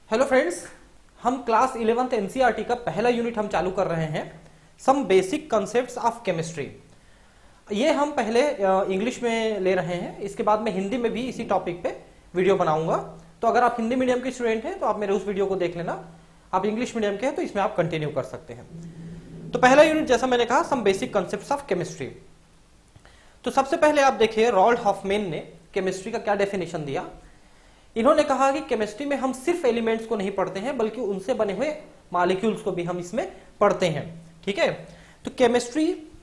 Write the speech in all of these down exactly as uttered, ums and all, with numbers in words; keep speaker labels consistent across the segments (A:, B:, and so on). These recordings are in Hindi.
A: हेलो फ्रेंड्स, हम क्लास इलेवेंथ एनसीईआरटी का पहला यूनिट हम चालू कर रहे हैं, some basic concepts of chemistry. ये हम पहले इंग्लिश में ले रहे हैं, इसके बाद मैं हिंदी में भी इसी टॉपिक पे वीडियो बनाऊंगा। तो अगर आप हिंदी मीडियम के स्टूडेंट हैं तो आप मेरे उस वीडियो को देख लेना, आप इंग्लिश मीडियम के हैं तो इसमें आप कंटिन्यू कर सकते हैं। तो पहला यूनिट जैसा मैंने कहा, some basic concepts of chemistry. तो सबसे पहले आप देखिए रॉल्ड हॉफमैन ने केमिस्ट्री का क्या डेफिनेशन दिया। इन्होंने कहा कि केमिस्ट्री में हम सिर्फ एलिमेंट्स को नहीं पढ़ते हैं बल्कि उनसे बने हुए मॉलिक्यूल्स को भी हम इसमें पढ़ते हैं। ठीक है, तो chemistry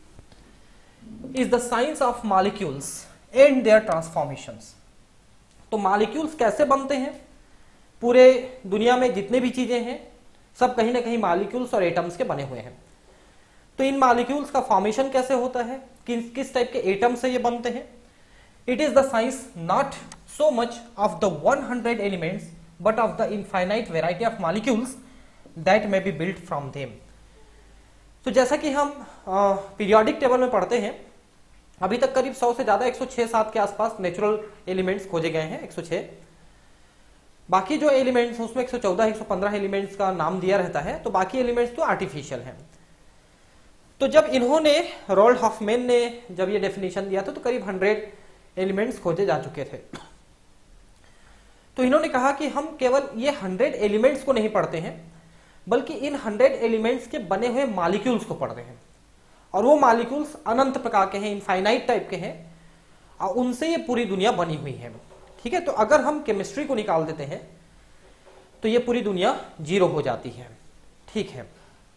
A: is the science of molecules and their transformations. तो मॉलिक्यूल्स कैसे बनते हैं, पूरे दुनिया में जितने भी चीजें हैं सब कहीं ना कहीं मॉलिक्यूल्स और एटम्स के बने हुए हैं। तो इन मॉलिक्यूल्स का फॉर्मेशन कैसे होता है, किस किस टाइप के एटम से ये बनते हैं। It is the science not so much of the one hundred elements but of the infinite variety of molecules that may be built from them। तो जैसा कि हम पीरियोडिक टेबल में पढ़ते हैं, अभी तक करीब सौ से ज्यादा एक सौ छह सात के आसपास नेचुरल एलिमेंट्स खोजे गए हैं, एक सौ छह। बाकी जो एलिमेंट्स हैं उसमें एक सौ चौदह एक सौ पंद्रह एलिमेंट्स का नाम दिया रहता है, तो बाकी एलिमेंट्स तो आर्टिफिशियल हैं। तो जब इन्होंने रॉल्ड हॉफमैन ने जब ये डेफिनेशन दिया था तो करीब हंड्रेड एलिमेंट्स खोजे जा चुके थे। तो इन्होंने कहा कि हम केवल ये हंड्रेड एलिमेंट्स को नहीं पढ़ते हैं बल्कि इन हंड्रेड एलिमेंट्स के बने हुए मॉलिक्यूल्स को पढ़ते हैं, और वो मॉलिक्यूल्स अनंत प्रकार के हैं, इनफाइनाइट टाइप के हैं, और उनसे ये पूरी दुनिया बनी हुई है। ठीक है, तो अगर हम केमिस्ट्री को निकाल देते हैं तो ये पूरी दुनिया जीरो हो जाती है। ठीक है,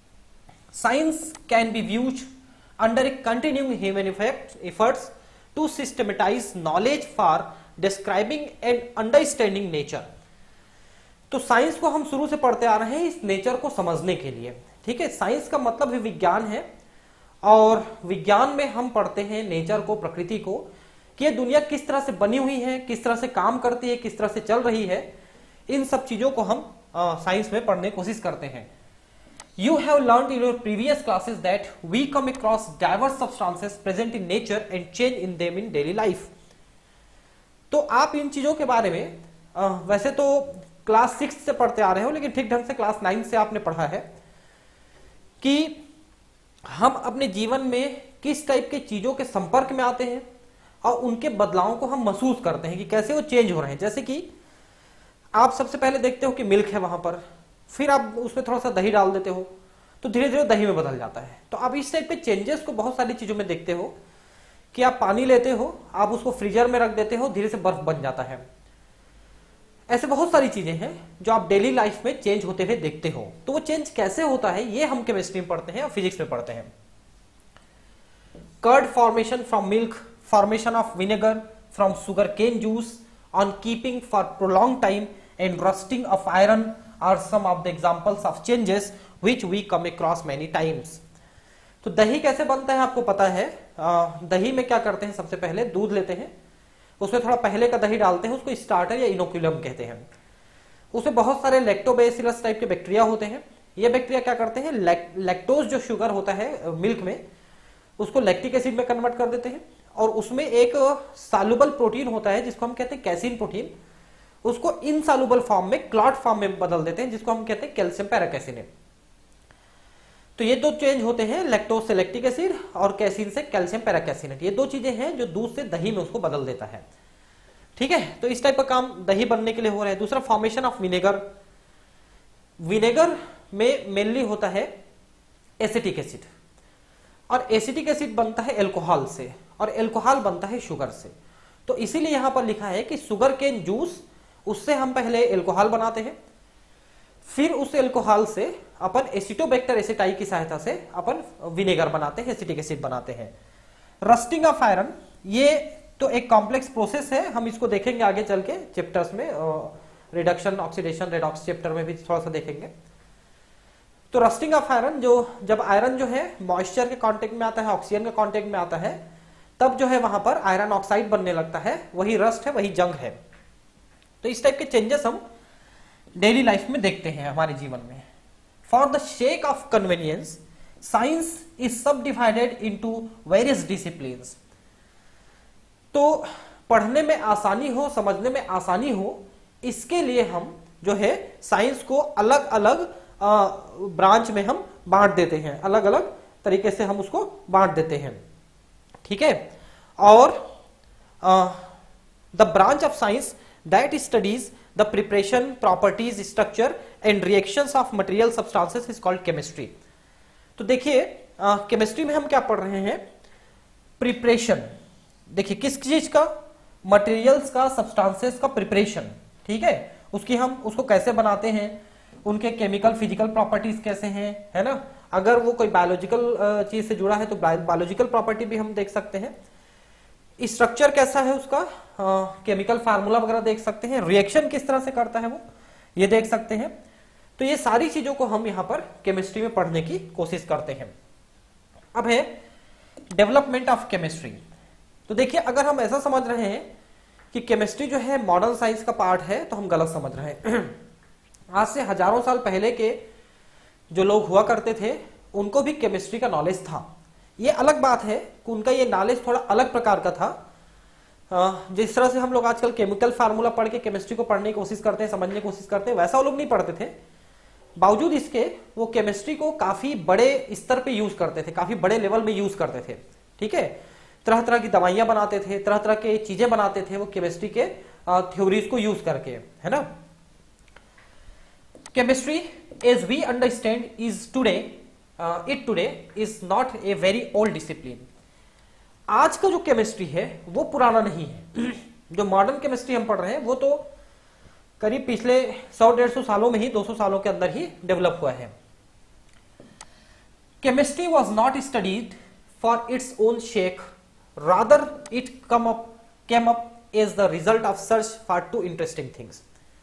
A: science can be views under a continuing human efforts to systematize knowledge for describing and understanding nature. तो साइंस को हम शुरू से पढ़ते आ रहे हैं इस नेचर को समझने के लिए। ठीक है, साइंस का मतलब भी विज्ञान है, और विज्ञान में हम पढ़ते हैं नेचर को, प्रकृति को, कि ये दुनिया किस तरह से बनी हुई है, किस तरह से काम करती है, किस तरह से चल रही है। इन सब चीजों को हम साइंस में पढ़ने की कोशिश करते हैं। You have learned in your previous classes that we come across diverse substances present in nature and change in them in daily life। तो आप इन चीजों के बारे में आ, वैसे तो क्लास सिक्स से पढ़ते आ रहे हो, लेकिन ठीक ढंग से क्लास नाइन से आपने पढ़ा है कि हम अपने जीवन में किस टाइप के चीजों के संपर्क में आते हैं और उनके बदलावों को हम महसूस करते हैं कि कैसे वो चेंज हो रहे हैं। जैसे कि आप सबसे पहले देखते हो कि मिल्क है वहां पर, फिर आप उसमें थोड़ा सा दही डाल देते हो तो धीरे धीरे दही में बदल जाता है। तो आप इस टाइप के चेंजेस को बहुत सारी चीजों में देखते हो कि आप पानी लेते हो, आप उसको फ्रीजर में रख देते हो, धीरे से बर्फ बन जाता है। ऐसे बहुत सारी चीजें हैं जो आप डेली लाइफ में चेंज होते हुए देखते हो। तो वो चेंज कैसे होता है ये हम केमिस्ट्री में पढ़ते हैं और फिजिक्स में पढ़ते हैं। Curd formation from milk, formation of vinegar from sugar cane juice on keeping for prolong time and rusting of iron are some of the examples of changes which we come across many times. तो दही कैसे बनता है आपको पता है। आ, दही में क्या करते हैं, सबसे पहले दूध लेते हैं, उसमें थोड़ा पहले का दही डालते हैं, उसको स्टार्टर या इनोकुलम कहते हैं। उसमें बहुत सारे लैक्टोबैसिलस टाइप के बैक्टीरिया होते हैं। ये बैक्टीरिया क्या करते हैं, लैक, लैक्टोज जो शुगर होता है मिल्क में, उसको लैक्टिक एसिड में कन्वर्ट कर देते हैं, और उसमें एक सॉल्युबल प्रोटीन होता है जिसको हम कहते हैं कैसीन प्रोटीन, उसको इनसॉल्युबल फॉर्म में, क्लॉट फॉर्म में बदल देते हैं, जिसको हम कहते हैं कैल्शियम पैराकेसिनेट। तो ये दो चेंज होते हैं, लैक्टोज से लैक्टिक एसिड और कैसीन से कैल्शियम पैराकेसिनेट। ये दो चीजें हैं जो दूध से दही में उसको बदल देता है। ठीक है, तो इस टाइप का काम दही बनने के लिए हो रहा है। दूसरा, फॉर्मेशन ऑफ विनेगर। विनेगर में मेनली होता है एसिटिक एसिड, और एसिटिक एसिड बनता है एल्कोहल से, और एल्कोहल बनता है शुगर से। तो इसीलिए यहां पर लिखा है कि शुगर केन जूस, उससे हम पहले एल्कोहल बनाते हैं, फिर उस एल्कोहल से अपन एसिटोबैक्टर एसिटाई की सहायता से अपन विनेगर बनाते हैं, एसिटिक एसिड बनाते हैं। रस्टिंग ऑफ आयरन, ये तो एक कॉम्प्लेक्स प्रोसेस है, हम इसको देखेंगे आगे चल के चैप्टर्स में, रिडक्शन, ऑक्सीडेशन, रेडॉक्स चैप्टर में भी थोड़ा सा देखेंगे। तो रस्टिंग ऑफ आयरन, जो जब आयरन जो है मॉइस्चर के कांटेक्ट में आता है, ऑक्सीजन के कांटेक्ट में आता है, तब जो है वहां पर आयरन ऑक्साइड बनने लगता है, वही रस्ट है, वही जंग है। तो इस टाइप के चेंजेस हम डेली लाइफ में देखते हैं हमारे जीवन में। For the sake of convenience science is sub divided into various disciplines. तो पढ़ने में आसानी हो, समझने में आसानी हो, इसके लिए हम जो है साइंस को अलग अलग ब्रांच में हम बांट देते हैं, अलग अलग तरीके से हम उसको बांट देते हैं, ठीक है। और the branch of science that studies the preparation, properties, structure and reactions of material substances is called chemistry. तो देखिए केमिस्ट्री में हम क्या पढ़ रहे हैं, प्रिपरेशन, देखिए किस चीज का, मटेरियल्स का, सब्सटेंसेस का प्रिपरेशन, ठीक है, उसकी हम उसको कैसे बनाते हैं, उनके केमिकल फिजिकल प्रॉपर्टीज कैसे हैं, है ना। अगर वो कोई बायोलॉजिकल चीज से जुड़ा है तो बायोलॉजिकल प्रॉपर्टी भी हम देख सकते हैं, स्ट्रक्चर कैसा है उसका, केमिकल फार्मूला वगैरह देख सकते हैं, रिएक्शन किस तरह से करता है वो ये देख सकते हैं। तो ये सारी चीजों को हम यहाँ पर केमिस्ट्री में पढ़ने की कोशिश करते हैं। अब है डेवलपमेंट ऑफ केमिस्ट्री। तो देखिए अगर हम ऐसा समझ रहे हैं कि केमिस्ट्री जो है मॉडर्न साइंस का पार्ट है तो हम गलत समझ रहे हैं। आज से हजारों साल पहले के जो लोग हुआ करते थे उनको भी केमिस्ट्री का नॉलेज था। ये अलग बात है कि उनका ये नॉलेज थोड़ा अलग प्रकार का था। जिस तरह से हम लोग आजकल केमिकल फार्मूला पढ़ के केमिस्ट्री को पढ़ने की कोशिश करते हैं, समझने की कोशिश करते हैं, वैसा वो लोग नहीं पढ़ते थे। बावजूद इसके वो केमिस्ट्री को काफी बड़े स्तर पे यूज करते थे, काफी बड़े लेवल में यूज करते थे, ठीक है। तरह तरह की दवाइयां बनाते थे, तरह तरह के चीजें बनाते थे वो केमिस्ट्री के थ्योरीज को यूज करके, है ना। Chemistry as we understand is today it today is not a very old discipline. आज का जो केमिस्ट्री है वो पुराना नहीं है। जो मॉडर्न केमिस्ट्री हम पढ़ रहे हैं वो तो करीब पिछले सौ डेढ़ सौ सालों में ही, दो सौ सालों के अंदर ही डेवलप हुआ है। Chemistry was not studied for its own sake, rather it come up came up as the result of search for two interesting things.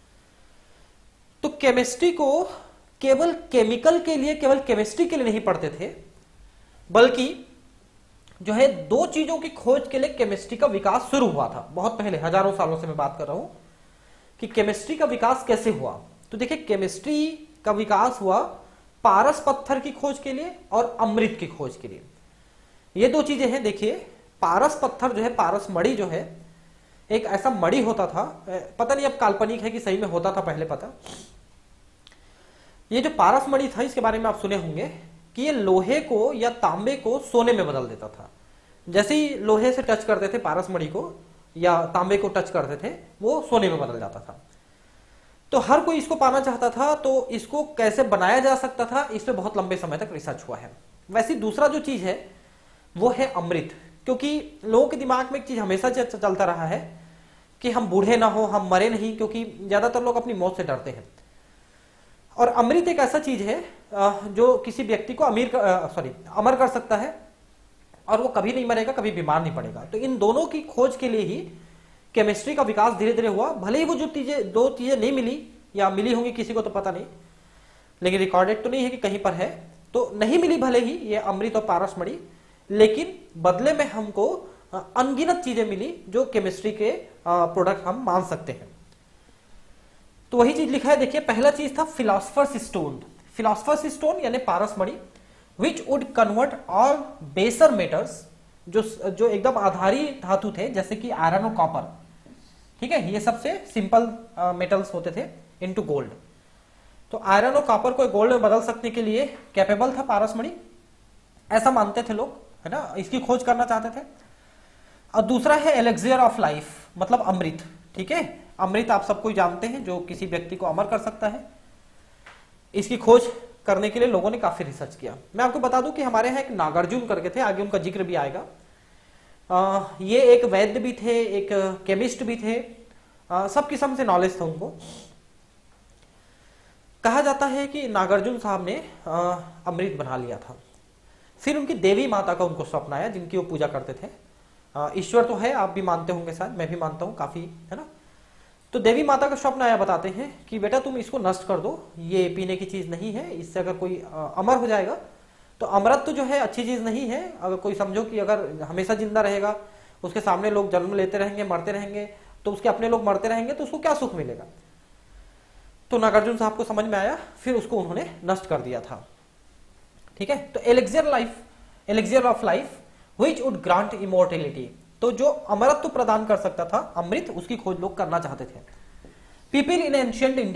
A: तो केमिस्ट्री को केवल केमिकल के लिए, केवल केमिस्ट्री के लिए नहीं पढ़ते थे, बल्कि जो है दो चीजों की खोज के लिए केमिस्ट्री का विकास शुरू हुआ था। बहुत पहले, हजारों सालों से मैं बात कर रहा हूं कि केमिस्ट्री का विकास कैसे हुआ। तो देखिए केमिस्ट्री का विकास हुआ पारस पत्थर की खोज के लिए और अमृत की खोज के लिए। ये दो चीजें हैं। देखिए पारस पत्थर जो है, पारस मणि जो है, एक ऐसा मणि होता था, पता नहीं अब काल्पनिक है कि सही में होता था, पहले पता। ये जो पारस मणि था इसके बारे में आप सुने होंगे कि ये लोहे को या तांबे को सोने में बदल देता था। जैसे ही लोहे से टच करते थे पारस मणि को या तांबे को टच करते थे वो सोने में बदल जाता था। तो हर कोई इसको पाना चाहता था, तो इसको कैसे बनाया जा सकता था इस पे बहुत लंबे समय तक रिसर्च हुआ है। वैसे दूसरा जो चीज है वो है अमृत, क्योंकि लोगों के दिमाग में एक चीज हमेशा चलता रहा है कि हम बूढ़े ना हो, हम मरे नहीं, क्योंकि ज्यादातर लोग अपनी मौत से डरते हैं। और अमृत एक ऐसा चीज है जो किसी व्यक्ति को अमीर सॉरी अमर कर सकता है और वो कभी नहीं मरेगा, कभी बीमार नहीं पड़ेगा। तो इन दोनों की खोज के लिए ही केमिस्ट्री का विकास धीरे धीरे हुआ। भले ही वो जो चीजें दो चीजें नहीं मिली या मिली होंगी किसी को तो पता नहीं, लेकिन रिकॉर्डेड तो नहीं है कि कहीं पर है, तो नहीं मिली भले ही ये अमृत और पारस मणि, लेकिन बदले में हमको अनगिनत चीजें मिली जो केमिस्ट्री के प्रोडक्ट हम मान सकते हैं। तो वही चीज लिखा है, देखिए पहला चीज था फिलोसफर्स स्टोन। फिलोसफर्स स्टोन यानी पारस मणि, which would convert all baser metals, जो जो एकदम आधारी धातु थे जैसे कि आयरन और कॉपर, ठीक है, ये सबसे सिंपल मेटल्स होते थे, इनटू गोल्ड। तो आयरन और कॉपर को गोल्ड में बदल सकने के लिए कैपेबल था पारस मणि, ऐसा मानते थे लोग, है ना, इसकी खोज करना चाहते थे। और दूसरा है एलेक्सियर ऑफ लाइफ, मतलब अमृत, ठीक है। अमृत आप सबको जानते हैं जो किसी व्यक्ति को अमर कर सकता है। इसकी खोज करने के लिए लोगों ने काफी रिसर्च किया। मैं आपको बता दूं कि हमारे यहाँ एक नागार्जुन करके थे, आगे उनका जिक्र भी आएगा। आ, ये एक वैद्य भी थे, एक केमिस्ट भी थे, आ, सब किस्म से नॉलेज था उनको। कहा जाता है कि नागार्जुन साहब ने आ, अमृत बना लिया था। फिर उनकी देवी माता का उनको स्वप्न आया जिनकी वो पूजा करते थे। ईश्वर तो है, आप भी मानते होंगे शायद, मैं भी मानता हूँ काफी, है ना। तो देवी माता का स्वप्न आया, बताते हैं कि बेटा तुम इसको नष्ट कर दो, ये पीने की चीज नहीं है, इससे अगर कोई अमर हो जाएगा तो अमरत तो जो है अच्छी चीज नहीं है। अगर कोई समझो कि अगर हमेशा जिंदा रहेगा, उसके सामने लोग जन्म लेते रहेंगे, मरते रहेंगे, तो उसके अपने लोग मरते रहेंगे, तो उसको क्या सुख मिलेगा। तो नागार्जुन साहब को समझ में आया, फिर उसको उन्होंने नष्ट कर दिया था, ठीक है। तो elixir life, elixir of life which would grant immortality, तो जो अमरत्व प्रदान कर सकता था, अमृत, उसकी खोज लोग करना चाहते थे। People in ancient India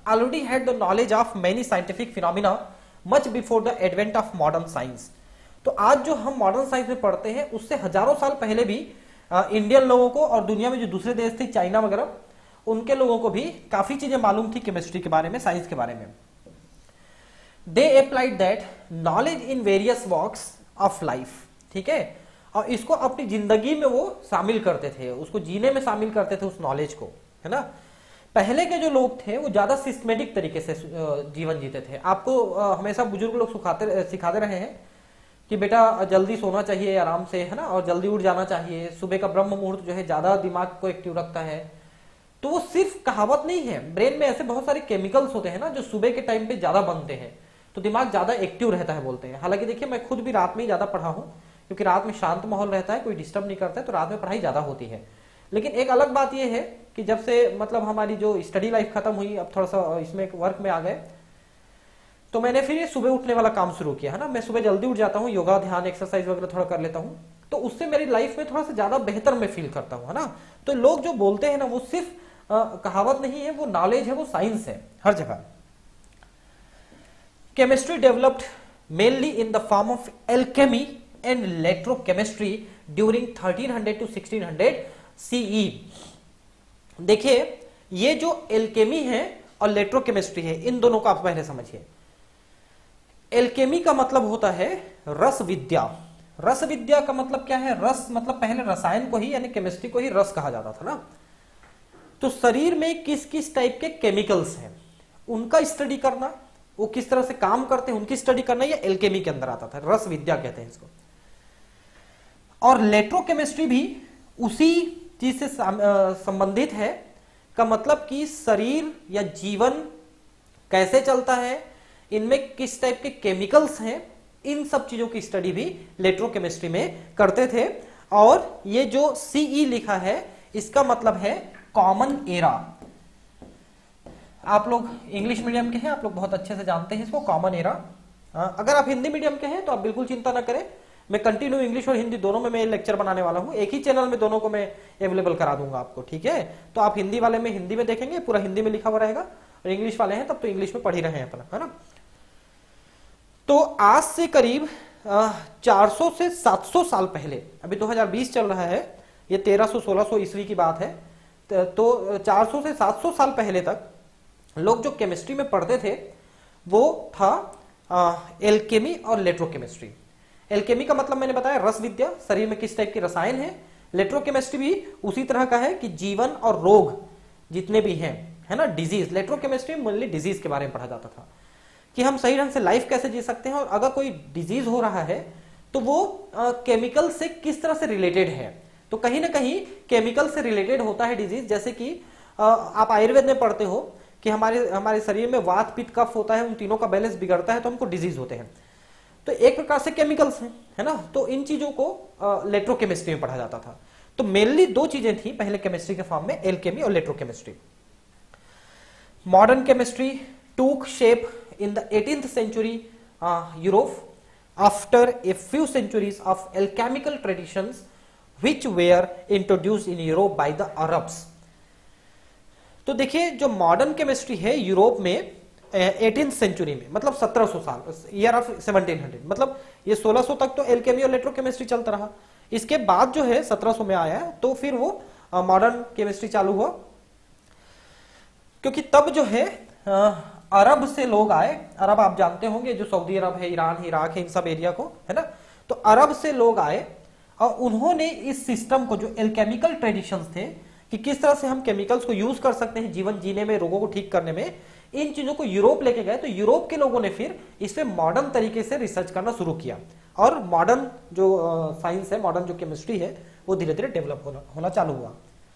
A: already had the knowledge of many scientific phenomena much before the advent of modern science. तो आज जो हम मॉडर्न साइंस में पढ़ते हैं उससे हजारों साल पहले भी इंडियन लोगों को और दुनिया में जो दूसरे देश थे चाइना वगैरह उनके लोगों को भी काफी चीजें मालूम थी केमिस्ट्री के बारे में, साइंस के बारे में. They applied that knowledge in various walks of life. ठीक है, और इसको अपनी जिंदगी में वो शामिल करते थे, उसको जीने में शामिल करते थे उस नॉलेज को, है ना. पहले के जो लोग थे वो ज्यादा सिस्टमेटिक तरीके से जीवन जीते थे. आपको हमेशा बुजुर्ग लोग सिखाते सिखाते रहे हैं कि बेटा जल्दी सोना चाहिए आराम से, है ना, और जल्दी उठ जाना चाहिए. सुबह का ब्रह्म मुहूर्त जो है ज्यादा दिमाग को एक्टिव रखता है. तो वो सिर्फ कहावत नहीं है, ब्रेन में ऐसे बहुत सारे केमिकल्स होते हैं ना जो सुबह के टाइम पे ज्यादा बनते हैं तो दिमाग ज्यादा एक्टिव रहता है बोलते हैं. हालांकि देखिए मैं खुद भी रात में ही ज्यादा पढ़ा हूं क्योंकि रात में शांत माहौल रहता है, कोई डिस्टर्ब नहीं करता है, तो रात में पढ़ाई ज्यादा होती है. लेकिन एक अलग बात यह है कि जब से मतलब हमारी जो स्टडी लाइफ खत्म हुई, अब थोड़ा सा इसमें वर्क में आ गए, तो मैंने फिर ये सुबह उठने वाला काम शुरू किया, है ना. मैं सुबह जल्दी उठ जाता हूँ, योगा ध्यान एक्सरसाइज वगैरह थोड़ा कर लेता हूँ, तो उससे मेरी लाइफ में थोड़ा सा ज्यादा बेहतर मैं फील करता हूँ, है ना. तो लोग जो बोलते हैं ना वो सिर्फ आ, कहावत नहीं है, वो नॉलेज है, वो साइंस है हर जगह. Chemistry developed mainly in the form of alchemy and electrochemistry during thirteen hundred to sixteen hundred CE. देखिए ये जो एल्केमी है और इलेक्ट्रोकेमिस्ट्री है, इन दोनों को आप पहले समझिए. एल्केमी का मतलब होता है रस विद्या. रस विद्या का मतलब क्या है? रस मतलब पहले रसायन को ही यानी केमिस्ट्री को ही रस कहा जाता था ना. तो शरीर में किस किस टाइप के केमिकल्स हैं उनका स्टडी करना, वो किस तरह से काम करते हैं उनकी स्टडी करना, ये एल्केमी के अंदर आता था. रस विद्या कहते हैं इसको. और इलेक्ट्रोकेमिस्ट्री भी उसी चीज से संबंधित है, का मतलब कि शरीर या जीवन कैसे चलता है, इनमें किस टाइप के केमिकल्स हैं, इन सब चीजों की स्टडी भी इलेक्ट्रोकेमिस्ट्री में करते थे. और ये जो सीई लिखा है इसका मतलब है कॉमन एरा. आप लोग इंग्लिश मीडियम के हैं, आप लोग बहुत अच्छे से जानते हैं इसको, कॉमन एरा. अगर आप हिंदी मीडियम के हैं तो आप बिल्कुल चिंता ना करें, मैं कंटिन्यू इंग्लिश और हिंदी दोनों में मैं लेक्चर बनाने वाला हूं. एक ही चैनल में दोनों को मैं अवेलेबल करा दूंगा आपको. ठीक है, तो आप हिंदी वाले में हिंदी में देखेंगे, पूरा हिंदी में लिखा हुआ रहेगा, और इंग्लिश वाले हैं तब तो इंग्लिश में पढ़ ही रहे हैं अपना, है ना. तो आज से करीब चार सौ से सात सौ साल पहले, अभी दो हज़ार बीस चल रहा है, ये तेरह सौ सोलह सौ ईस्वी की बात है, तो चार सौ से सात सौ साल पहले तक लोग जो केमिस्ट्री में पढ़ते थे वो था एल्केमी और इलेक्ट्रोकेमिस्ट्री. एल्केमी का मतलब मैंने बताया रस विद्या, शरीर में किस टाइप के रसायन है. इलेक्ट्रोकेमिस्ट्री भी उसी तरह का है कि जीवन और रोग जितने भी हैं, है ना, डिजीज. इलेक्ट्रोकेमिस्ट्री में मेनली डिजीज के बारे में पढ़ा जाता था कि हम सही ढंग से लाइफ कैसे जी सकते हैं, और अगर कोई डिजीज हो रहा है तो वो केमिकल से किस तरह से रिलेटेड है. तो कहीं ना कहीं केमिकल से रिलेटेड होता है डिजीज. जैसे कि आ, आप आयुर्वेद में पढ़ते हो कि हमारे हमारे शरीर में वात पित्त कफ होता है, उन तीनों का बैलेंस बिगड़ता है तो हमको डिजीज होते हैं. तो एक प्रकार से केमिकल्स हैं, है ना. तो इन चीजों को इलेक्ट्रोकेमिस्ट्री में पढ़ा जाता था. तो मेनली दो चीजें थी पहले केमिस्ट्री के फॉर्म में, एल्केमी और electrochemistry. Modern chemistry took shape in the eighteenth century Europe after a few centuries of alchemical traditions which were introduced in Europe by the Arabs. तो देखिए जो मॉडर्न केमिस्ट्री है यूरोप में एटीन्थ सेंचुरी में, मतलब सत्रह सौ साल, ईयर ऑफ सेवनटीन हंड्रेड, मतलब ये सोलह सौ तक तो एल्केमी और इलेक्ट्रोकेमिस्ट्री चलता रहा. इसके बाद जो है सत्रह सौ में आया तो फिर वो मॉडर्न केमिस्ट्री चालू हुआ, क्योंकि तब जो है अरब से लोग आए. अरब आप जानते होंगे जो सऊदी अरब है, ईरान है, इराक है, इन सब एरिया को, है ना. तो अरब से लोग आए और उन्होंने इस सिस्टम को, जो एल्केमिकल ट्रेडिशंस थे कि किस तरह से हम केमिकल्स को यूज कर सकते हैं जीवन जीने में, रोगों को ठीक करने में, इन चीजों को यूरोप लेके गए. तो यूरोप के लोगों ने फिर इस पे मॉडर्न तरीके से रिसर्च करना शुरू किया और मॉडर्न जो साइंस है, मॉडर्न जो केमिस्ट्री है, वो धीरे धीरे डेवलप होना होना चालू हुआ.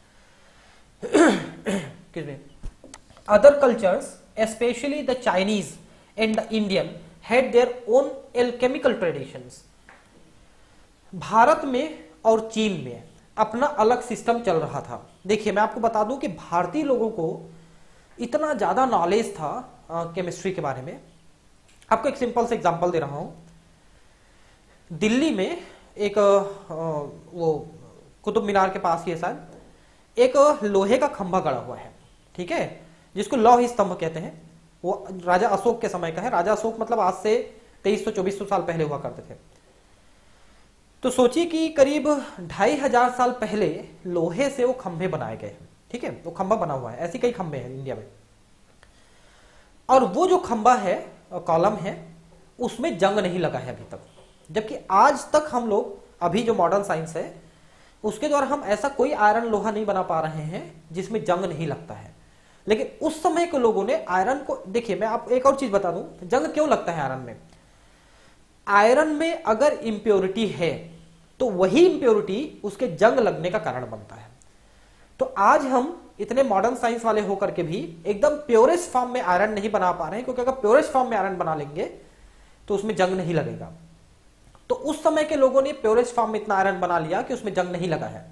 A: Other cultures specially the Chinese and the Indian had their own alchemical traditions. Bharat में और चीन में अपना अलग सिस्टम चल रहा था. देखिए मैं आपको बता दूं कि भारतीय लोगों को इतना ज्यादा नॉलेज था केमिस्ट्री के बारे में. आपको एक सिंपल से एग्जांपल दे रहा हूं. दिल्ली में एक आ, वो कुतुब मीनार के पास ही शायद एक लोहे का खंभा गड़ा हुआ है. ठीक है, जिसको लौह स्तंभ कहते हैं, वो राजा अशोक के समय का है। राजा अशोक मतलब आज से तेईस सौ चौबीस सौ साल पहले हुआ करते थे। तो सोचिए कि करीब ढाई हजार साल पहले लोहे से वो खंभे बनाए गए हैं, ठीक है, वो खंभा बना हुआ है, ऐसे कई खंभे हैं इंडिया में। और वो जो खंभा है, कॉलम है, उसमें जंग नहीं लगा है अभी तक, जबकि आज तक हम लोग, अभी जो मॉडर्न साइंस है उसके द्वारा हम ऐसा कोई आयरन लोहा नहीं बना पा रहे हैं जिसमें जंग नहीं लगता है। लेकिन उस समय के लोगों ने आयरन को, देखिए मैं आपको एक और चीज बता दूं, जंग क्यों लगता है आयरन में। आयरन में अगर इंप्योरिटी है तो वही इंप्योरिटी उसके जंग लगने का कारण बनता है। तो आज हम इतने मॉडर्न साइंस वाले होकर के भी एकदम प्योरेस्ट फॉर्म में आयरन नहीं बना पा रहे हैं, क्योंकि अगर प्योरेस्ट फॉर्म में आयरन बना लेंगे तो उसमें जंग नहीं लगेगा। तो उस समय के लोगों ने प्योरेस्ट फॉर्म में इतना आयरन बना लिया कि उसमें जंग नहीं लगा है।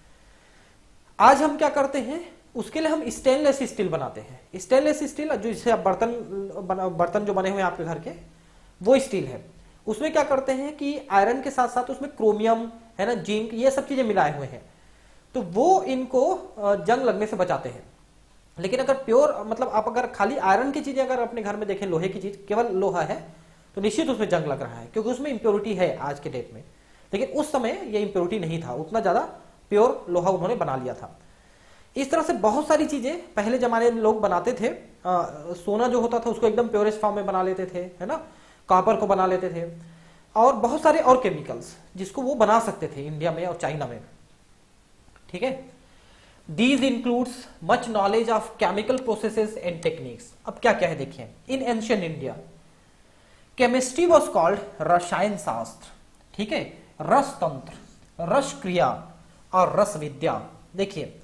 A: आज हम क्या करते हैं, उसके लिए हम स्टेनलेस स्टील बनाते हैं। स्टेनलेस स्टील जो जिसे आप बर्तन बर्तन जो बने हुए हैं आपके घर के, वो स्टील है। उसमें क्या करते हैं कि आयरन के साथ साथ उसमें क्रोमियम है ना, जिंक, ये सब चीजें मिलाए हुए हैं, तो वो इनको जंग लगने से बचाते हैं। लेकिन अगर प्योर, मतलब आप अगर खाली आयरन की चीजें अगर अपने घर में देखें, लोहे की चीज, केवल लोहा है, तो निश्चित उसमें जंग लग रहा है, क्योंकि उसमें इंप्योरिटी है आज के डेट में। लेकिन उस समय ये इंप्योरिटी नहीं था, उतना ज्यादा प्योर लोहा उन्होंने बना लिया था। इस तरह से बहुत सारी चीजें पहले जमाने में लोग बनाते थे। आ, सोना जो होता था उसको एकदम प्योरेस्ट फॉर्म में बना लेते थे, है ना, कॉपर को बना लेते थे, और बहुत सारे और केमिकल्स जिसको वो बना सकते थे इंडिया में और चाइना में, ठीक है। These includes much knowledge of chemical processes and techniques. अब क्या क्या है देखिए, in ancient India chemistry was called Rasayan Shastra, ठीक है, रस तंत्र, रस क्रिया और रस विद्या। देखिए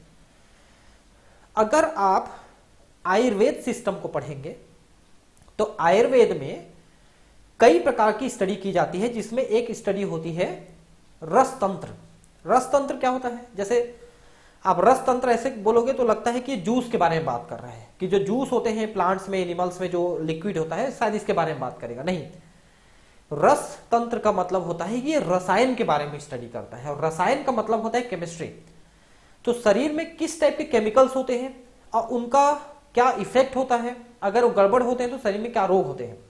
A: अगर आप आयुर्वेद सिस्टम को पढ़ेंगे तो आयुर्वेद में कई प्रकार की स्टडी की जाती है, जिसमें एक स्टडी होती है रस तंत्र। रस तंत्र क्या होता है, जैसे आप रस तंत्र ऐसे बोलोगे तो लगता है कि जूस के बारे में बात कर रहे हैं, कि जो जूस होते हैं प्लांट्स में, एनिमल्स में जो लिक्विड होता है, शायद इसके बारे में बात करेगा। नहीं, रस तंत्र का मतलब होता है कि ये रसायन के बारे में स्टडी करता है, और रसायन का मतलब होता है केमिस्ट्री। तो शरीर में किस टाइप के केमिकल्स होते हैं और उनका क्या इफेक्ट होता है, अगर वो गड़बड़ होते हैं तो शरीर में क्या रोग होते हैं,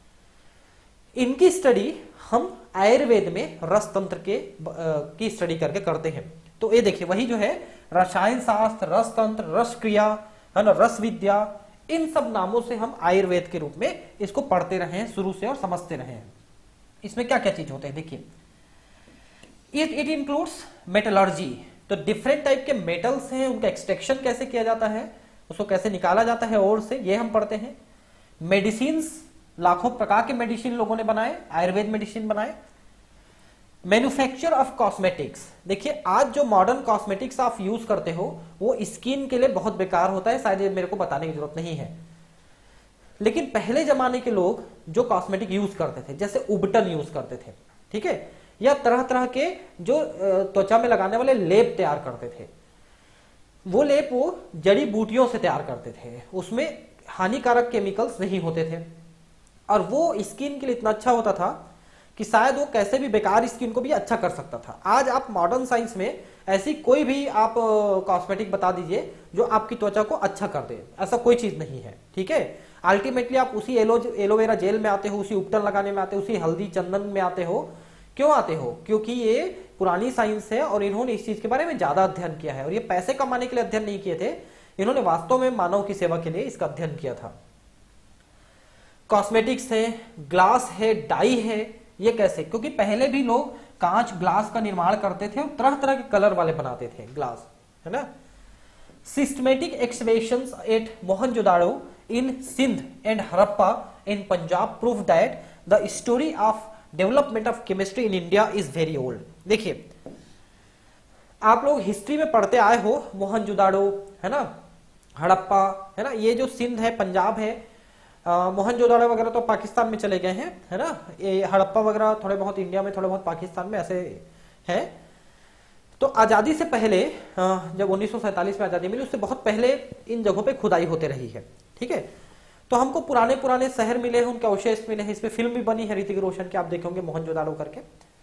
A: इनकी स्टडी हम आयुर्वेद में रस तंत्र के की स्टडी करके करते हैं। तो ये देखिए वही जो है रसायन शास्त्र, रस तंत्र, रस क्रिया, है ना, रस विद्या, इन सब नामों से हम आयुर्वेद के रूप में इसको पढ़ते रहे हैं शुरू से और समझते रहे हैं। इसमें क्या क्या चीज होते हैं देखिए, इट इट इंक्लूड्स मेटलर्जी। तो डिफरेंट टाइप के मेटल्स हैं, उनका एक्सट्रैक्शन कैसे किया जाता है, उसको कैसे निकाला जाता है और से, ये हम पढ़ते हैं। मेडिसिन, लाखों प्रकार के मेडिसिन लोगों ने बनाए, आयुर्वेद मेडिसिन बनाए। Manufacture of cosmetics. देखिए आज जो मॉडर्न कॉस्मेटिक्स आप यूज करते हो वो स्किन के लिए बहुत बेकार होता है, शायद मेरे को बताने की जरूरत नहीं है। लेकिन पहले जमाने के लोग जो कॉस्मेटिक यूज करते थे, जैसे उबटन यूज करते थे, ठीक है, या तरह तरह के जो त्वचा में लगाने वाले लेप तैयार करते थे, वो लेप वो जड़ी बूटियों से तैयार करते थे, उसमें हानिकारक केमिकल्स नहीं होते थे, और वो स्किन के लिए इतना अच्छा होता था कि शायद वो कैसे भी बेकार स्किन को भी अच्छा कर सकता था। आज आप मॉडर्न साइंस में ऐसी कोई भी आप कॉस्मेटिक बता दीजिए जो आपकी त्वचा को अच्छा कर दे, ऐसा कोई चीज नहीं है, ठीक है। अल्टीमेटली आप उसी एलो एलोवेरा जेल में आते हो, उसी उपटन लगाने में आते हो, उसी हल्दी चंदन में आते हो। क्यों आते हो? क्योंकि ये पुरानी साइंस है और इन्होंने इस चीज के बारे में ज्यादा अध्ययन किया है, और ये पैसे कमाने के लिए अध्ययन नहीं किए थे, इन्होंने वास्तव में मानव की सेवा के लिए इसका अध्ययन किया था। कॉस्मेटिक्स है, ग्लास है, डाई है, ये कैसे? क्योंकि पहले भी लोग कांच ग्लास का निर्माण करते थे और तरह तरह के कलर वाले बनाते थे ग्लास, है ना। Systematic excavations at Mohenjodaro in Sindh and Harappa in Punjab prove that the story of development of chemistry in India is very old. देखिए आप लोग हिस्ट्री में पढ़ते आए हो, मोहनजोदाड़ो है ना, हड़प्पा है ना, ये जो सिंध है, पंजाब है, मोहनजोदाड़ो वगैरह तो पाकिस्तान में चले गए हैं, है ना, ये हड़प्पा वगैरह थोड़े बहुत इंडिया में, थोड़े बहुत पाकिस्तान में, ऐसे है। तो आजादी से पहले, जब उन्नीस सौ सैंतालीस में आजादी मिली, उससे बहुत पहले इन जगहों पे खुदाई होते रही है, ठीक है। तो हमको पुराने पुराने शहर मिले हैं, उनके अवशेष मिले हैं, इस पे फिल्म भी बनी है ऋतिक रोशन की, आप देखेंगे मोहनजोदाड़ो करके।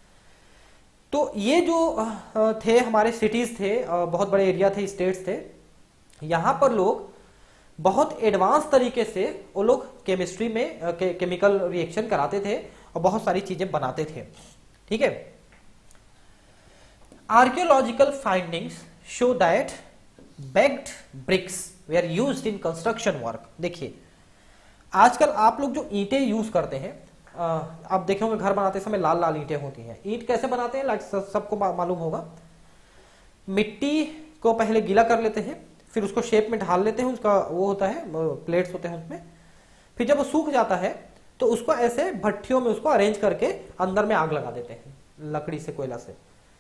A: तो ये जो थे हमारे सिटीज थे, बहुत बड़े एरिया थे, स्टेट्स थे, यहाँ पर लोग बहुत एडवांस तरीके से वो लोग केमिस्ट्री में के, केमिकल रिएक्शन कराते थे और बहुत सारी चीजें बनाते थे। ठीक है, archaeological findings show that baked bricks were used in construction work. देखिए आजकल आप लोग जो ईंटें यूज करते हैं, आप देखे होंगे घर बनाते समय लाल लाल ईंटें होती हैं। ईंट कैसे बनाते हैं सबको मालूम होगा। मिट्टी को पहले गीला कर लेते हैं, फिर उसको शेप में ढाल लेते हैं, उसका वो होता है प्लेट्स होते हैं उसमें, फिर जब वो सूख जाता है तो उसको ऐसे भट्टियों में उसको अरेंज करके अंदर में आग लगा देते हैं लकड़ी से, कोयला से।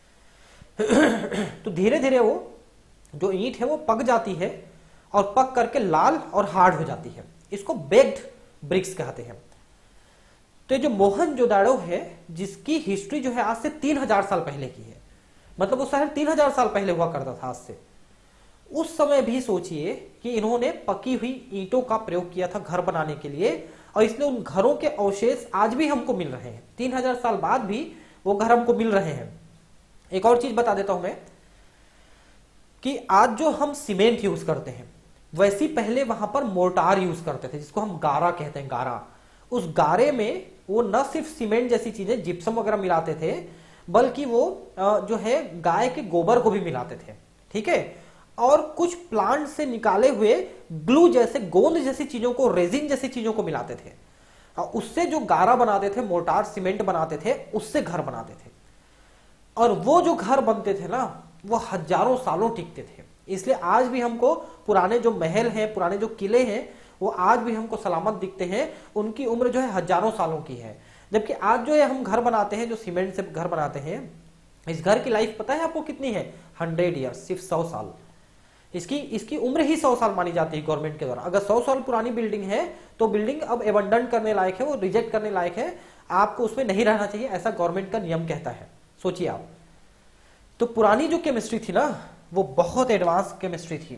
A: तो धीरे धीरे वो जो ईंट है वो पक जाती है और पक करके लाल और हार्ड हो जाती है। इसको बेग्ड ब्रिक्स कहते हैं। तो ये जो मोहनजोदाड़ो है जिसकी हिस्ट्री जो है आज से तीन हजार साल पहले की है, मतलब वो शहर तीन हजार साल पहले हुआ करता था आज से। उस समय भी सोचिए कि इन्होंने पकी हुई ईंटों का प्रयोग किया था घर बनाने के लिए, और इसलिए उन घरों के अवशेष आज भी हमको मिल रहे हैं। तीन हजार साल बाद भी वो घर हमको मिल रहे हैं। एक और चीज बता देता हूं मैं कि आज जो हम सीमेंट यूज करते हैं वैसी पहले वहां पर मोर्टार यूज करते थे, जिसको हम गारा कहते हैं। गारा, उस गारे में वो न सिर्फ सीमेंट जैसी चीजें जिप्सम वगैरह मिलाते थे, बल्कि वो जो है गाय के गोबर को भी मिलाते थे। ठीक है, और कुछ प्लांट से निकाले हुए ग्लू जैसे, गोंद जैसी चीजों को, रेजिन जैसी चीजों को मिलाते थे, और उससे जो गारा बनाते थे, मोर्टार सीमेंट बनाते थे, उससे घर बनाते थे। और वो जो घर बनते थे ना वो हजारों सालों टिकते थे। इसलिए आज भी हमको पुराने जो महल हैं, पुराने जो किले हैं, वो आज भी हमको सलामत दिखते हैं। उनकी उम्र जो है हजारों सालों की है। जबकि आज जो है हम घर बनाते हैं, जो सीमेंट से घर बनाते हैं, इस घर की लाइफ पता है आपको कितनी है? हंड्रेड ईयर, सिर्फ सौ साल। इसकी इसकी उम्र ही सौ साल मानी जाती है गवर्नमेंट के द्वारा। अगर सौ साल पुरानी बिल्डिंग है तो बिल्डिंग अब एबंडन करने लायक है, वो रिजेक्ट करने लायक है, आपको उसमें नहीं रहना चाहिए, ऐसा गवर्नमेंट का नियम कहता है। सोचिए आप, तो पुरानी जो केमिस्ट्री थी ना वो बहुत एडवांस केमिस्ट्री थी।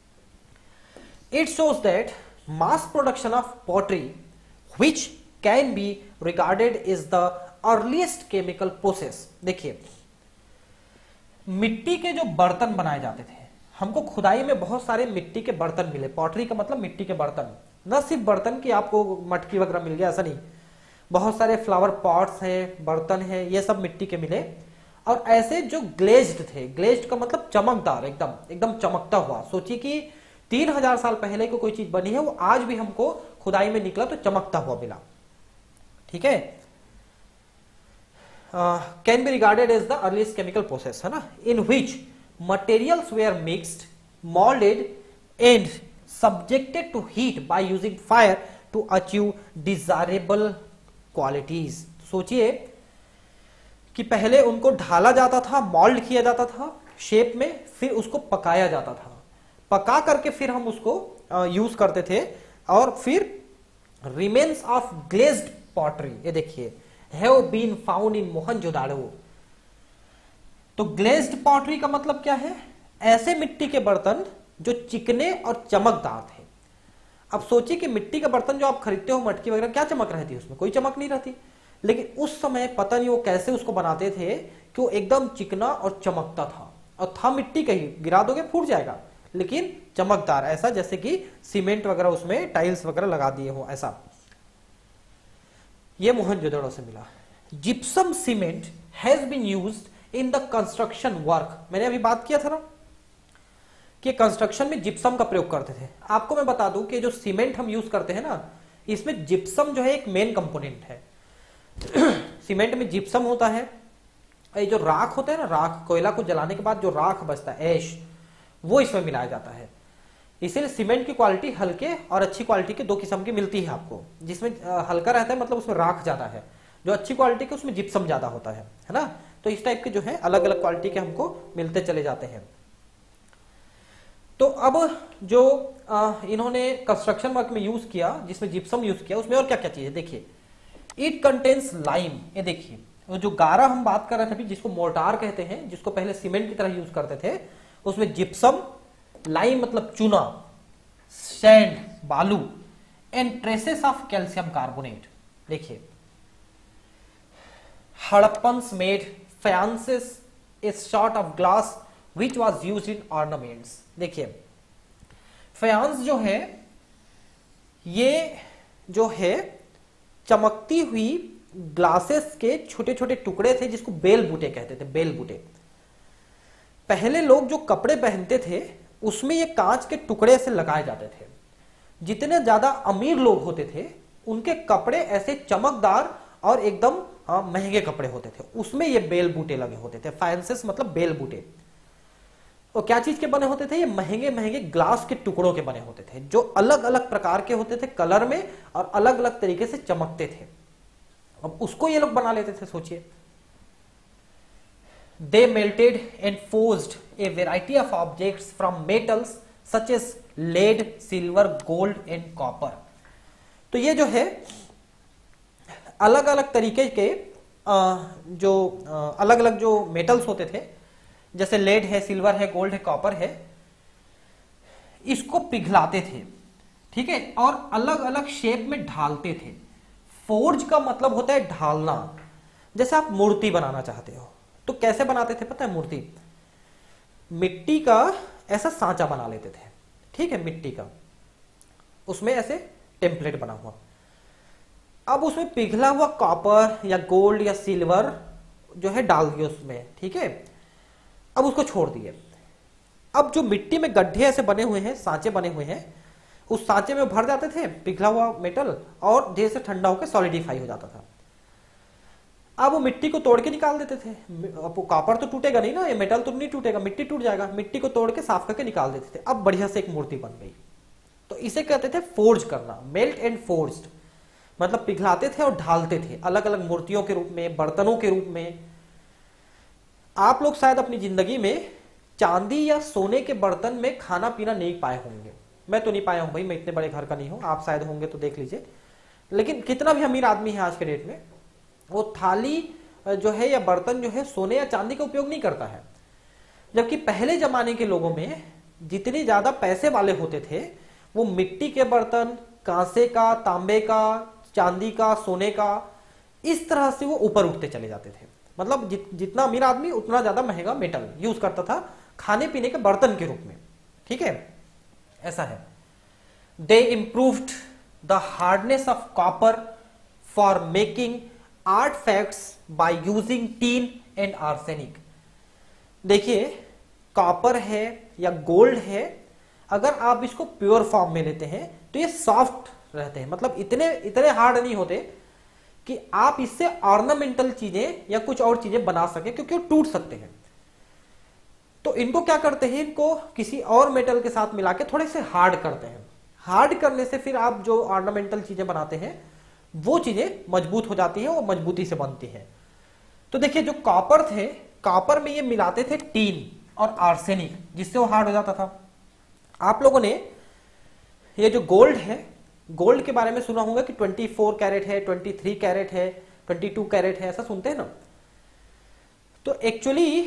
A: It shows that mass production of pottery which can be regarded is the earliest chemical process. देखिए मिट्टी के जो बर्तन बनाए जाते थे, हमको खुदाई में बहुत सारे मिट्टी के बर्तन मिले। पॉटरी का मतलब मिट्टी के बर्तन, न सिर्फ बर्तन की आपको मटकी वगैरह मिल गया, ऐसा नहीं, बहुत सारे फ्लावर पॉट्स हैं, बर्तन हैं, ये सब मिट्टी के मिले। और ऐसे जो ग्लेज्ड थे, ग्लेज्ड का मतलब चमकदार, एकदम एकदम चमकता हुआ। सोचिए कि तीन हजार साल पहले को कोई चीज बनी है, वो आज भी हमको खुदाई में निकला तो चमकता हुआ मिला। ठीक है, can be regarded as the earliest chemical process, है ना, इन विच materials were mixed, molded and subjected to heat by using fire to achieve desirable qualities। सोचिए कि पहले उनको ढाला जाता था, मोल्ड किया जाता था शेप में, फिर उसको पकाया जाता था, पका करके फिर हम उसको यूज करते थे। और फिर रिमेन्स ऑफ ग्लेज्ड पॉटरी, ये देखिए, have been found in Mohenjodaro. तो ग्लेज्ड पॉटरी का मतलब क्या है? ऐसे मिट्टी के बर्तन जो चिकने और चमकदार थे। अब सोचिए कि मिट्टी के बर्तन जो आप खरीदते हो, मटकी वगैरह, क्या चमक रहती है उसमें? कोई चमक नहीं रहती। लेकिन उस समय पता नहीं वो कैसे उसको बनाते थे कि वो एकदम चिकना और चमकता था, और था मिट्टी का ही, गिरा दोगे फूट जाएगा, लेकिन चमकदार, ऐसा जैसे कि सीमेंट वगैरह उसमें टाइल्स वगैरह लगा दिए हो, ऐसा। ये मोहनजोदड़ो से मिला। Gypsum cement has been used in the construction work. मैंने अभी बात किया था ना कि कंस्ट्रक्शन में जिप्सम का प्रयोग करते थे। आपको मैं बता दूं कि जो सीमेंट हम यूज करते हैं ना, इसमें जिप्सम जो है एक मेन कंपोनेंट है। सीमेंट में जिप्सम होता है, ये जो राख होता है ना, राख, कोयला को जलाने के बाद जो राख बचता है, ऐश, वो इसमें मिलाया जाता है। इसीलिए सीमेंट की क्वालिटी हल्के और अच्छी क्वालिटी के दो किस्म की मिलती है आपको। जिसमें हल्का रहता है मतलब उसमें राख ज्यादा है, जो अच्छी क्वालिटी के उसमें जिप्सम ज्यादा होता है, है ना। तो इस टाइप के जो है अलग अलग क्वालिटी के हमको मिलते चले जाते हैं। तो अब जो आ, इन्होंने कंस्ट्रक्शन वर्क में यूज किया, जिसमें जिप्सम यूज किया, उसमें और क्या क्या चीज है देखिए। इट कंटेन्स लाइम, ये देखिए, जो गारा हम बात कर रहे थे अभी, जिसको मोर्टार कहते हैं, जिसको पहले सीमेंट की तरह यूज करते थे, उसमें जिप्सम, लाइम मतलब चूना, सैंड बालू, and traces of calcium carbonate. देखिए, Harappans made faience a sort of glass which was use in ornaments. देखिए, फयांस जो है ये जो है चमकती हुई ग्लासेस के छोटे छोटे टुकड़े थे जिसको बेल बूटे कहते थे, बेल बूटे। पहले लोग जो कपड़े पहनते थे उसमें ये कांच के टुकड़े से लगाए जाते थे। जितने ज्यादा अमीर लोग होते थे उनके कपड़े ऐसे चमकदार और एकदम महंगे कपड़े होते थे, उसमें ये बेल बूटे लगे होते थे। फैंसेस मतलब बेल बूटे। और क्या चीज के बने होते थे? ये महंगे महंगे ग्लास के टुकड़ों के बने होते थे जो अलग अलग प्रकार के होते थे कलर में और अलग अलग तरीके से चमकते थे। अब उसको ये लोग बना लेते थे। सोचिए, they melted and forced a variety of objects from metals such as lead, silver, gold and copper. तो ये जो है अलग अलग तरीके के जो अलग अलग जो मेटल्स होते थे, जैसे लेड है, सिल्वर है, गोल्ड है, कॉपर है, इसको पिघलाते थे, ठीक है, और अलग अलग शेप में ढालते थे। फोर्ज का मतलब होता है ढालना। जैसे आप मूर्ति बनाना चाहते हो तो कैसे बनाते थे पता है? मूर्ति मिट्टी का ऐसा सांचा बना लेते थे, ठीक है, मिट्टी का, उसमें ऐसे टेम्पलेट बना हुआ। अब उसमें पिघला हुआ कॉपर या गोल्ड या सिल्वर जो है डाल दिए उसमें, ठीक है। अब उसको छोड़ दिए। अब जो मिट्टी में गड्ढे ऐसे बने हुए हैं, सांचे बने हुए हैं, उस सांचे में भर जाते थे पिघला हुआ मेटल और धीरे से ठंडा होकर सॉलिडिफाई हो जाता था। अब वो मिट्टी को तोड़ के निकाल देते थे। अब वो कॉपर तो टूटेगा नहीं ना, ये मेटल तो नहीं टूटेगा, मिट्टी टूट जाएगा। मिट्टी को तोड़ के साफ करके निकाल देते थे। अब बढ़िया से एक मूर्ति बन गई। तो इसे कहते थे फोर्ज करना, मेल्ट एंड फोर्ज्ड। मतलब पिघलाते थे और ढालते थे अलग अलग मूर्तियों के रूप में, बर्तनों के रूप में। आप लोग शायद अपनी जिंदगी में चांदी या सोने के बर्तन में खाना पीना नहीं पाए होंगे। मैं तो नहीं पाया हूं भाई, मैं इतने बड़े घर का नहीं हूं, आप शायद होंगे तो देख लीजिए। लेकिन कितना भी अमीर आदमी है आज के डेट में, वो थाली जो है या बर्तन जो है सोने या चांदी का उपयोग नहीं करता है। जबकि पहले जमाने के लोगों में जितने ज्यादा पैसे वाले होते थे वो मिट्टी के बर्तन, कांसे का, तांबे का, चांदी का, सोने का, इस तरह से वो ऊपर उठते चले जाते थे। मतलब जित, जितना अमीर आदमी उतना ज्यादा महंगा मेटल यूज करता था खाने पीने के बर्तन के रूप में, ठीक है, ऐसा है। They improved the hardness of copper for making artefacts by using tin and arsenic. देखिए, कॉपर है या गोल्ड है, अगर आप इसको प्योर फॉर्म में लेते हैं तो ये सॉफ्ट रहते हैं। मतलब इतने इतने हार्ड नहीं होते कि आप इससे ऑर्नामेंटल चीजें या कुछ और चीजें बना सके, क्योंकि वो टूट सकते हैं। तो इनको क्या करते हैं, इनको किसी और मेटल के साथ मिला के थोड़े से हार्ड करते हैं। हार्ड करने से फिर आप जो ऑर्नामेंटल चीजें बनाते हैं वो चीजें मजबूत हो जाती हैं, वो मजबूती से बनती है। तो देखिए, जो कॉपर थे, कॉपर में ये मिलाते थे टीन और आर्सेनिक, जिससे वो हार्ड हो जाता था। आप लोगों ने ये जो गोल्ड है, गोल्ड के बारे में सुना होगा कि चौबीस कैरेट है, तेईस कैरेट है, बाईस कैरेट है, ऐसा सुनते हैं ना। तो एक्चुअली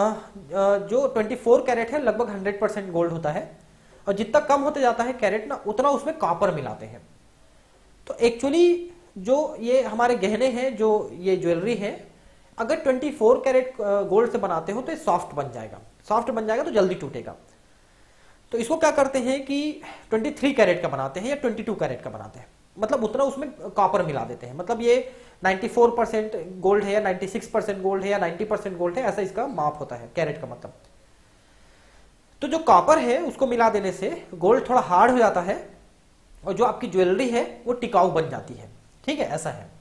A: जो चौबीस कैरेट है लगभग सौ परसेंट गोल्ड होता है, और जितना कम होते जाता है कैरेट ना, उतना उसमें कॉपर मिलाते हैं। तो एक्चुअली जो ये हमारे गहने हैं, जो ये ज्वेलरी है, अगर चौबीस कैरेट गोल्ड से बनाते हो तो ये सॉफ्ट बन जाएगा। सॉफ्ट बन जाएगा तो जल्दी टूटेगा। तो इसको क्या करते हैं कि तेईस कैरेट का बनाते हैं या बाईस कैरेट का बनाते हैं, मतलब उतना उसमें कॉपर मिला देते हैं। मतलब ये चौरानवे परसेंट गोल्ड है या छियानवे परसेंट गोल्ड है या नब्बे परसेंट गोल्ड है, ऐसा इसका माप होता है कैरेट का मतलब। तो जो कॉपर है उसको मिला देने से गोल्ड थोड़ा हार्ड हो जाता है और जो आपकी ज्वेलरी है वो टिकाऊ बन जाती है, ठीक है, ऐसा है।